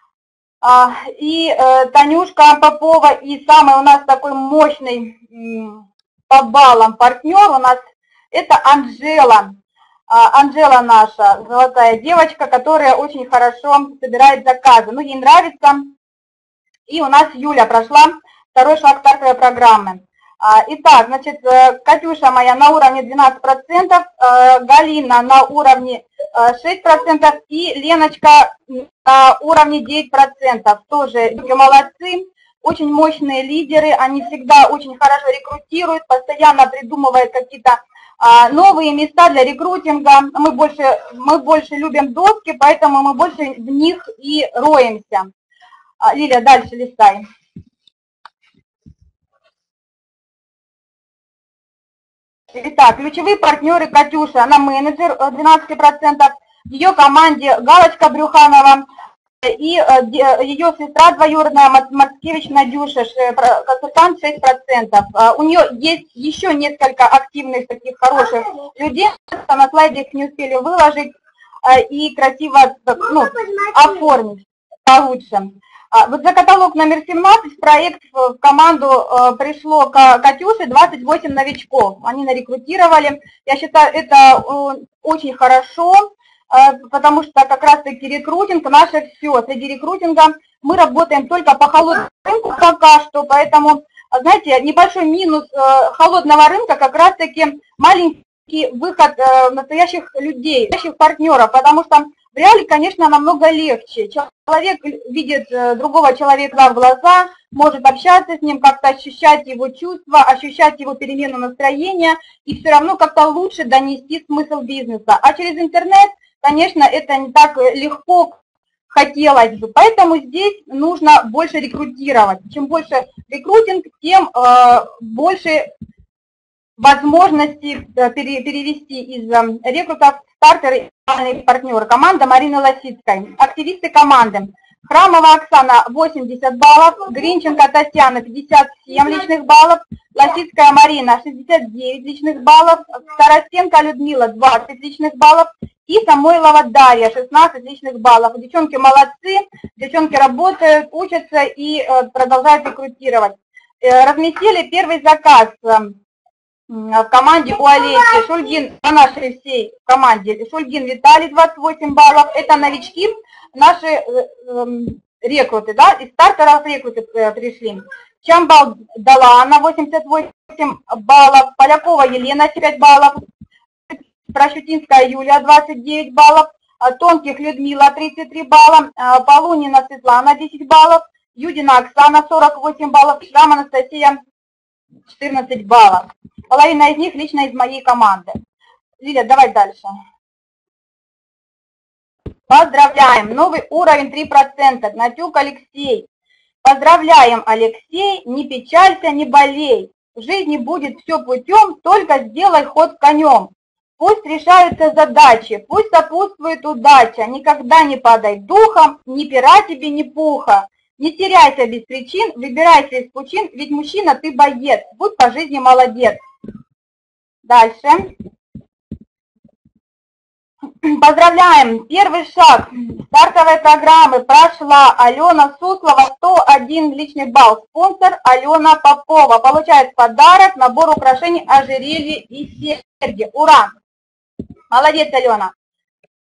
и Танюшка Попова. И самый у нас такой мощный по баллам партнер у нас это Анжела. Анжела наша, золотая девочка, которая очень хорошо собирает заказы. Ну, ей нравится. И у нас Юля прошла второй шаг стартовой программы. Итак, значит, Катюша моя на уровне 12%, Галина на уровне 6% и Леночка на уровне 9%. Тоже молодцы, очень мощные лидеры, они всегда очень хорошо рекрутируют, постоянно придумывают какие-то новые места для рекрутинга. Мы больше любим доски, поэтому мы больше в них и роемся. Лилия, дальше листай. Итак, ключевые партнеры Катюша, она менеджер 12%, в ее команде Галочка Брюханова и ее сестра двоюродная Марцкевич Надюша, консультант 6%. У нее есть еще несколько активных таких хороших людей, на слайде их не успели выложить и красиво оформить получше. Вот за каталог номер 17 в проект в команду пришло Катюше 28 новичков. Они нарекрутировали. Я считаю, это очень хорошо, потому что как раз-таки рекрутинг наше все. Среди рекрутинга мы работаем только по холодному рынку пока что, поэтому, знаете, небольшой минус холодного рынка как раз-таки маленький выход настоящих людей, настоящих партнеров, потому что в реале, конечно, намного легче. Человек видит другого человека в глаза, может общаться с ним, как-то ощущать его чувства, ощущать его перемену настроения и все равно как-то лучше донести смысл бизнеса. А через интернет, конечно, это не так легко хотелось бы. Поэтому здесь нужно больше рекрутировать. Чем больше рекрутинг, тем больше возможности перевести из рекрутов стартеры и партнеры. Команда Марины Лосицкой. Активисты команды. Храмова Оксана 80 баллов, Гринченко Татьяна 57 личных баллов, Лосицкая Марина 69 личных баллов, Старостенко Людмила 20 личных баллов и Самойлова Дарья 16 личных баллов. Девчонки молодцы, девчонки работают, учатся и продолжают рекрутировать. Разместили первый заказ в команде у Олеси, Шульгин, на нашей всей команде, Шульгин Виталий 28 баллов, это новички, наши рекруты, да, из стартеров рекруты пришли. Чамбал Далана 88 баллов, Полякова Елена 5 баллов, Прощутинская Юлия 29 баллов, Тонких Людмила 33 балла, Полунина Светлана 10 баллов, Юдина Оксана 48 баллов, Шрам Анастасия 14 баллов. Половина из них лично из моей команды. Лилия, давай дальше. Поздравляем. Новый уровень 3%. Гнатюк Алексей. Поздравляем, Алексей. Не печалься, не болей. В жизни будет все путем, только сделай ход конем. Пусть решаются задачи, пусть сопутствует удача. Никогда не падай духом, ни пера тебе, ни пуха. Не теряйся без причин, выбирайся из пучин, ведь мужчина ты боец, будь по жизни молодец. Дальше. Поздравляем! Первый шаг стартовой программы прошла Алена Суслова, 101 личный балл. Спонсор Алена Попова. Получает подарок, набор украшений, ожерелье и серьги. Ура! Молодец, Алена!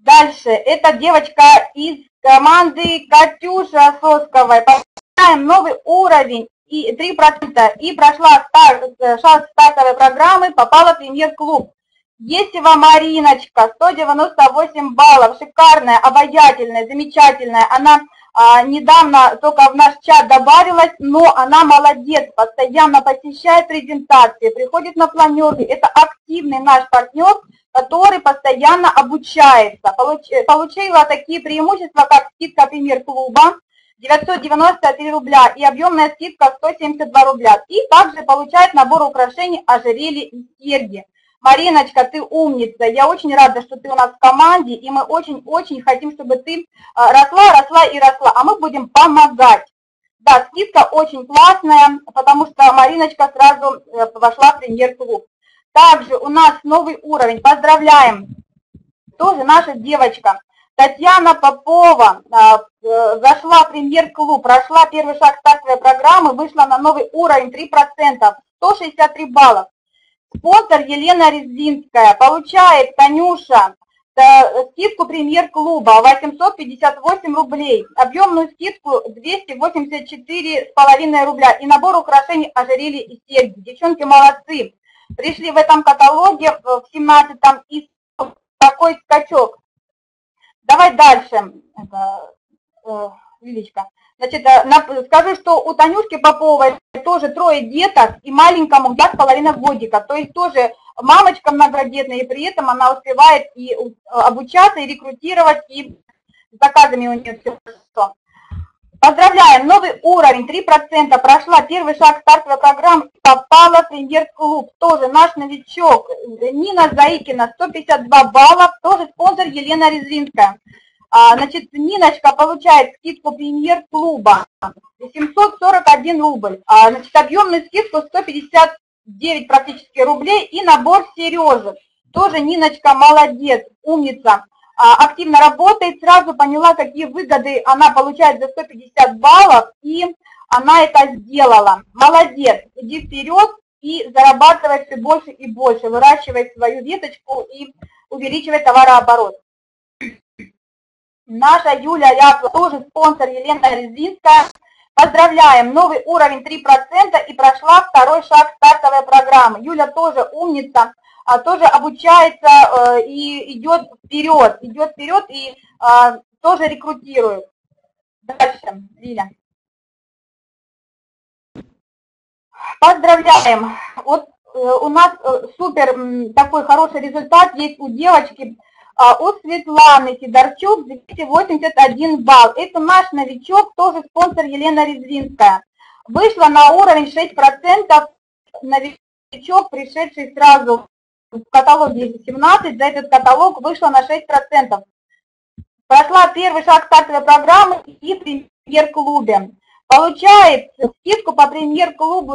Дальше, это девочка из команды Катюша Сосковой. Повторяем новый уровень и 3%. И прошла шаг стартовой программы, попала в премьер-клуб. Есева Мариночка, 198 баллов, шикарная, обаятельная, замечательная. Она недавно только в наш чат добавилась, но она молодец, постоянно посещает презентации, приходит на планерки. Это активный наш партнер, который постоянно обучается. Получила такие преимущества, как скидка премьер-клуба 993 рубля и объемная скидка 172 рубля. И также получает набор украшений, ожерелья и серьги. Мариночка, ты умница, я очень рада, что ты у нас в команде, и мы очень-очень хотим, чтобы ты росла и росла, а мы будем помогать. Да, скидка очень классная, потому что Мариночка сразу вошла в премьер-клуб. Также у нас новый уровень, поздравляем, тоже наша девочка. Татьяна Попова зашла в премьер-клуб, прошла первый шаг стартовой программы, вышла на новый уровень 3%, 163 балла. Спонсор Елена Резвинская, получает Танюша скидку премьер-клуба 858 рублей, объемную скидку 284,5 рубля и набор украшений, ожерелья и серьги. Девчонки молодцы, пришли в этом каталоге в 17-м и такой скачок. Давай дальше, Лилечка. Значит, скажу, что у Танюшки Поповой тоже 3 деток и маленькому 2,5 годика. То есть тоже мамочка многодетная, и при этом она успевает и обучаться, и рекрутировать, и с заказами у нее все хорошо. Поздравляем, новый уровень, 3%, прошла первый шаг стартовой программы, попала в премьер-клуб. Тоже наш новичок Нина Заикина, 152 балла, тоже спонсор Елена Резвинская. Значит, Ниночка получает скидку премьер-клуба 741 рубль, значит, объемную скидку 159 практически рублей и набор сережек. Тоже Ниночка молодец, умница, активно работает, сразу поняла, какие выгоды она получает за 150 баллов, и она это сделала. Молодец, иди вперед и зарабатывай все больше и больше, выращивай свою веточку и увеличивай товарооборот. Наша Юля Рябова, тоже спонсор Елена Резвинская. Поздравляем, новый уровень 3% и прошла второй шаг стартовой программы. Юля тоже умница, тоже обучается и идет вперед и тоже рекрутирует. Дальше, Лиля. Поздравляем. Вот у нас супер такой хороший результат есть у девочки. У Светланы Сидорчук 281 балл. Это наш новичок, тоже спонсор Елена Резвинская. Вышла на уровень 6%, новичок, пришедший сразу в каталоге 17, за этот каталог вышла на 6%. Прошла первый шаг стартовой программы и в премьер-клубе. Получает скидку по премьер-клубу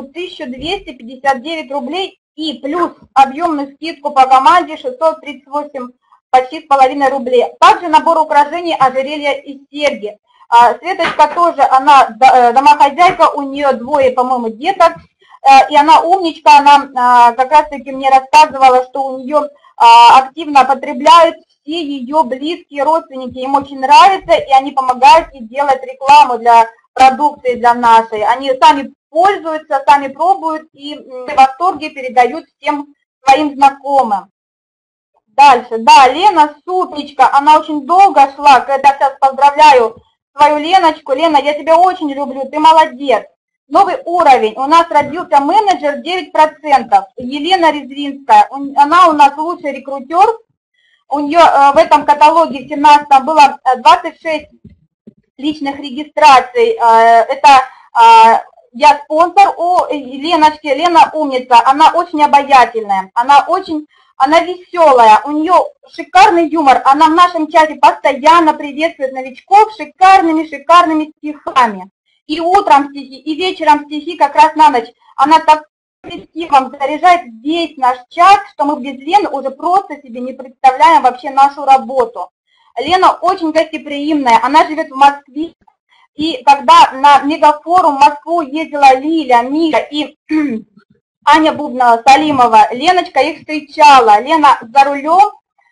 1259 рублей и плюс объемную скидку по команде 638 почти 2,5 рублей. Также набор украшений, ожерелья и серьги. Светочка тоже, она домохозяйка, у нее 2, по-моему, деток. И она умничка, она как раз-таки мне рассказывала, что у нее активно потребляют все ее близкие родственники. Им очень нравится, и они помогают ей делать рекламу для продукции, для нашей. Они сами пользуются, сами пробуют и в восторге передают всем своим знакомым. Дальше, да, Лена Супничка, она очень долго шла, когда сейчас поздравляю свою Леночку. Лена, я тебя очень люблю, ты молодец. Новый уровень, у нас родился менеджер 9%, Елена Резвинская, она у нас лучший рекрутер. У нее в этом каталоге в 17 было 26 личных регистраций. Это я спонсор у Леночки, Лена умница, она очень обаятельная, она веселая, у нее шикарный юмор, она в нашем чате постоянно приветствует новичков шикарными стихами. И утром стихи, и вечером стихи как раз на ночь. Она так позитивом заряжает весь наш чат, что мы без Лены уже просто себе не представляем вообще нашу работу. Лена очень гостеприимная, она живет в Москве. И когда на мегафорум в Москву ездила Лиля, Миля и Аня Бубнова, Салимова, Леночка их встречала. Лена за рулем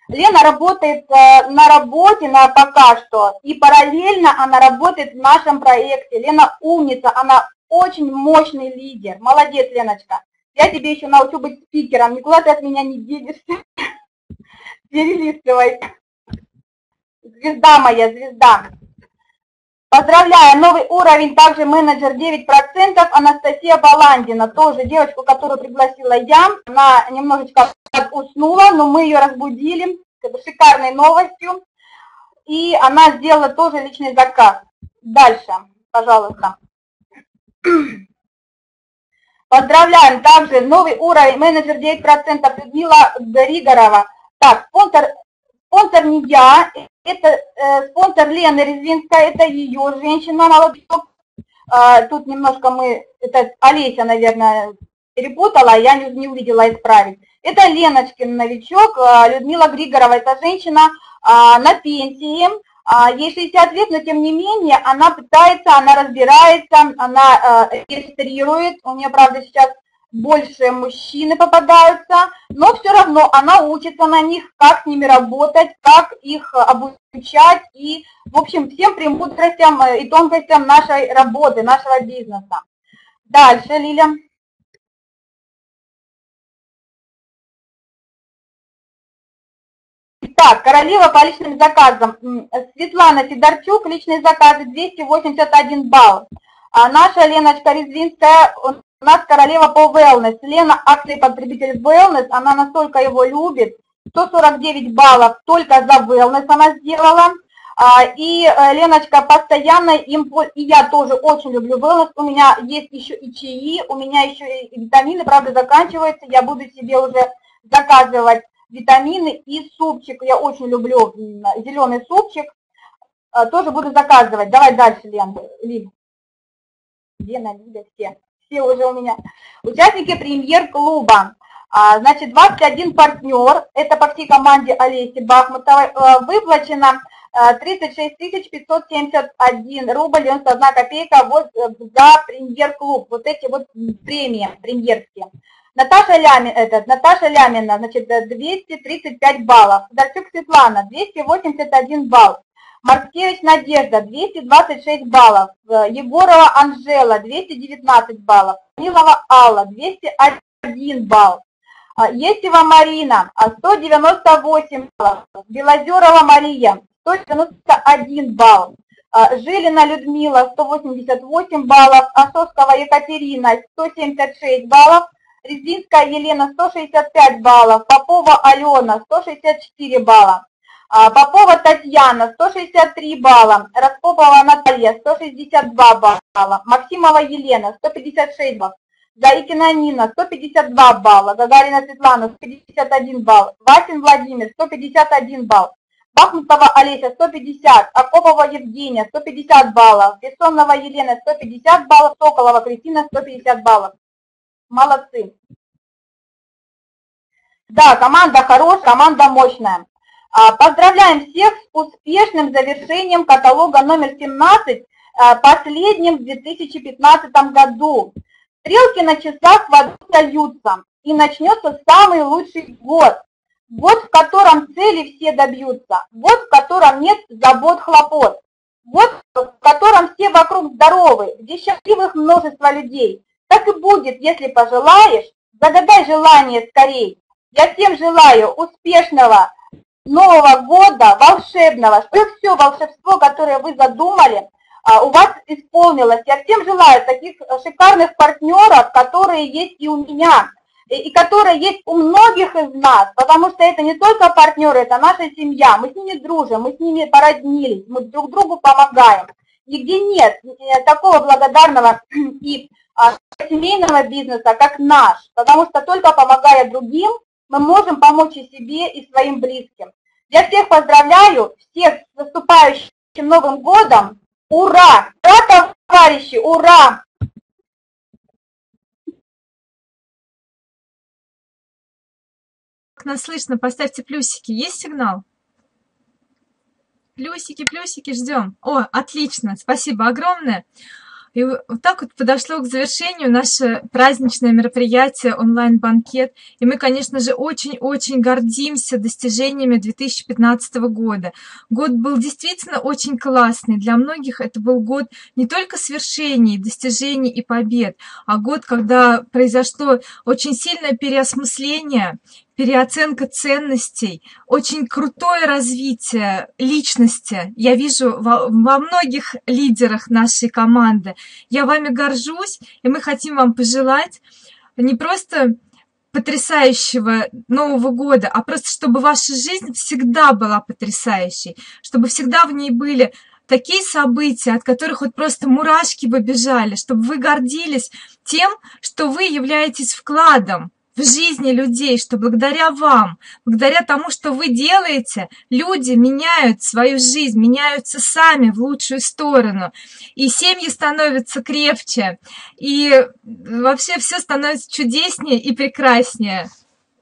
Лена работает на работе пока что, и параллельно она работает в нашем проекте. Лена умница, она очень мощный лидер. Молодец, Леночка. Я тебе еще научу быть спикером, никуда ты от меня не денешься. Перелистывай. Звезда моя, звезда. Поздравляю, новый уровень, также менеджер 9%, Анастасия Баландина, тоже девочку, которую пригласила я. Она немножечко уснула, но мы ее разбудили шикарной новостью. И она сделала тоже личный заказ. Дальше, пожалуйста. Поздравляем, также новый уровень, менеджер 9%, Людмила Григорова. Так, спонсор не я, это спонсор Лены Резвинская, это ее женщина, молодежь. Тут немножко это Олеся, наверное, перепутала, я не увидела исправить. Это Леночкин новичок, Людмила Григорова, это женщина на пенсии, ей 60 лет, но тем не менее она пытается, она разбирается, она регистрирует, у нее, правда, сейчас больше мужчины попадаются, но все равно она учится на них, как с ними работать, как их обучать и, в общем, всем премудростям и тонкостям нашей работы, нашего бизнеса. Дальше, Лиля. Так, королева по личным заказам. Светлана Сидорчук, личные заказы 281 балл. Наша Леночка Резвинская, у нас королева по wellness. Лена, акции потребитель wellness, она настолько его любит. 149 баллов только за wellness она сделала. И Леночка постоянно им, и я тоже очень люблю wellness. У меня есть еще и чаи, у меня еще и витамины, правда, заканчиваются. Я буду себе уже заказывать витамины и супчик. Я очень люблю зеленый супчик. Тоже буду заказывать. Давай дальше, Лен. Лена, Лида, все уже у меня. Участники премьер-клуба. Значит, 21 партнер, это по всей команде Олеси Бахмутовой, выплачено 36 571 рубль 91 копейка вот за премьер-клуб. Вот эти вот премии премьерские. Наташа Лямина, значит, 235 баллов. Дарчук Светлана, 281 балл. Маркевич Надежда, 226 баллов. Егорова Анжела, 219 баллов. Милова Алла, 201 балл. Есева Марина, 198 баллов. Белозерова Мария, 191 балл. Жилина Людмила, 188 баллов. Ососкова Екатерина, 176 баллов. Резвинская Елена, 165 баллов. Попова Алена, 164 балла. Попова Татьяна, 163 балла. Распопова Наталья, 162 балла. Максимова Елена, 156 баллов. Заикина Нина, 152 балла. Гагарина Светлана, 151 балл. Васин Владимир, 151 балл. Бахмутова Олеся, 150. Акопова Евгения, 150 баллов. Бессонова Елена, 150 баллов. Соколова Кристина, 150 баллов. Молодцы. Да, команда хорошая, команда мощная. Поздравляем всех с успешным завершением каталога номер 17, последним в 2015 году. Стрелки на часах в аду сольются, и начнется самый лучший год. Год, в котором цели все добьются, год, в котором нет забот, хлопот. Год, в котором все вокруг здоровы, где счастливых множество людей. Так и будет, если пожелаешь, загадай желание скорей. Я всем желаю успешного Нового года, волшебного, чтобы все волшебство, которое вы задумали, у вас исполнилось. Я всем желаю таких шикарных партнеров, которые есть и у меня, и которые есть у многих из нас, потому что это не только партнеры, это наша семья, мы с ними дружим, мы с ними породнились, мы друг другу помогаем. Нигде нет такого благодарного и семейного бизнеса, как наш, потому что только помогая другим, мы можем помочь и себе, и своим близким. Я всех поздравляю, всех с наступающим Новым годом. Ура! Ура, товарищи, ура! Как нас слышно, поставьте плюсики. Есть сигнал? Плюсики, плюсики, ждем. О, отлично, спасибо огромное. И вот так вот подошло к завершению наше праздничное мероприятие онлайн-банкет. И мы, конечно же, очень-очень гордимся достижениями 2015 года. Год был действительно очень классный. Для многих это был год не только свершений, достижений и побед, а год, когда произошло очень сильное переосмысление, переоценка ценностей, очень крутое развитие личности. Я вижу во многих лидерах нашей команды. Я вами горжусь, и мы хотим вам пожелать не просто потрясающего Нового года, а просто чтобы ваша жизнь всегда была потрясающей, чтобы всегда в ней были такие события, от которых вот просто мурашки бы бежали, чтобы вы гордились тем, что вы являетесь вкладом в жизни людей, что благодаря вам, благодаря тому, что вы делаете, люди меняют свою жизнь, меняются сами в лучшую сторону, и семьи становятся крепче, и вообще все становится чудеснее и прекраснее.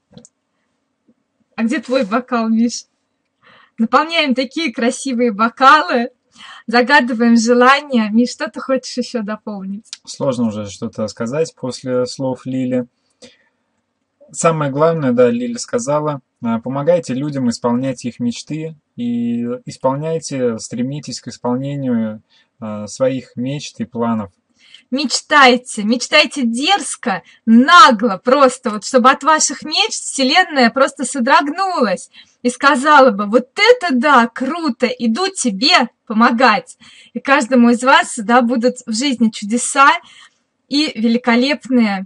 А где твой бокал, Миш? Наполняем такие красивые бокалы, загадываем желания. Миш, что ты хочешь еще дополнить? Сложно уже что-то сказать после слов Лили. Самое главное, да, Лиля сказала, помогайте людям исполнять их мечты и исполняйте, стремитесь к исполнению своих мечт и планов. Мечтайте, мечтайте дерзко, нагло просто, вот чтобы от ваших мечт Вселенная просто содрогнулась и сказала бы, вот это да, круто, иду тебе помогать. И каждому из вас, да, будут в жизни чудеса и великолепные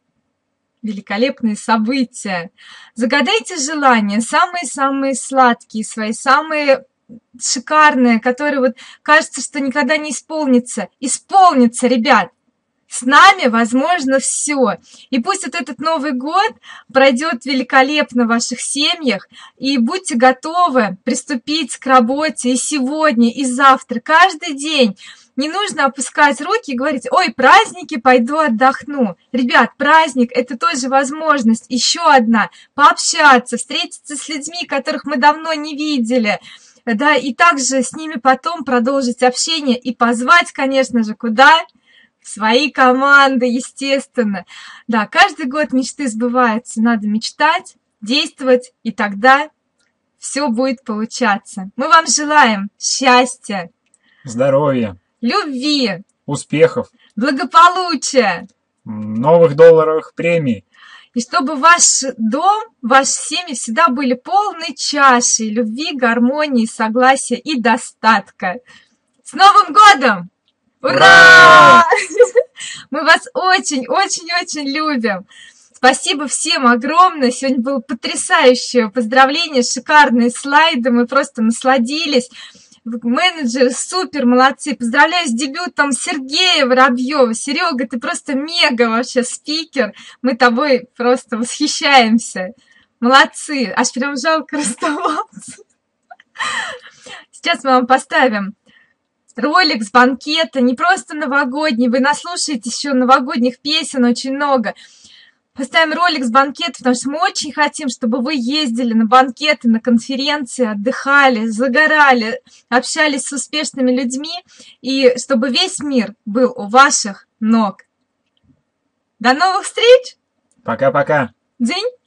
события. Загадайте желания, самые-самые сладкие свои, самые шикарные, которые вот кажется, что никогда не исполнится. Исполнится, ребят! С нами возможно все. И пусть вот этот Новый год пройдет великолепно в ваших семьях, и будьте готовы приступить к работе и сегодня, и завтра, каждый день. Не нужно опускать руки и говорить, ой, праздники, пойду отдохну. Ребят, праздник – это тоже возможность, еще одна, пообщаться, встретиться с людьми, которых мы давно не видели, да, и также с ними потом продолжить общение и позвать, конечно же, куда? В свои команды, естественно. Да, каждый год мечты сбываются, надо мечтать, действовать, и тогда все будет получаться. Мы вам желаем счастья, здоровья, любви, успехов, благополучия, новых долларовых премий. И чтобы ваш дом, ваши семьи всегда были полной чашей любви, гармонии, согласия и достатка. С Новым годом! Ура! Мы вас очень-очень-очень любим. Спасибо всем огромное. Сегодня было потрясающее поздравление, шикарные слайды. Мы просто насладились. Менеджеры супер, молодцы. Поздравляю с дебютом Сергея Воробьева. Серега, ты просто мега вообще спикер. Мы тобой просто восхищаемся. Молодцы. Аж прям жалко расставаться. Сейчас мы вам поставим ролик с банкета, не просто новогодний, вы наслушаетесь еще новогодних песен очень много. Поставим ролик с банкета, потому что мы очень хотим, чтобы вы ездили на банкеты, на конференции, отдыхали, загорали, общались с успешными людьми, и чтобы весь мир был у ваших ног. До новых встреч! Пока-пока! Дзынь!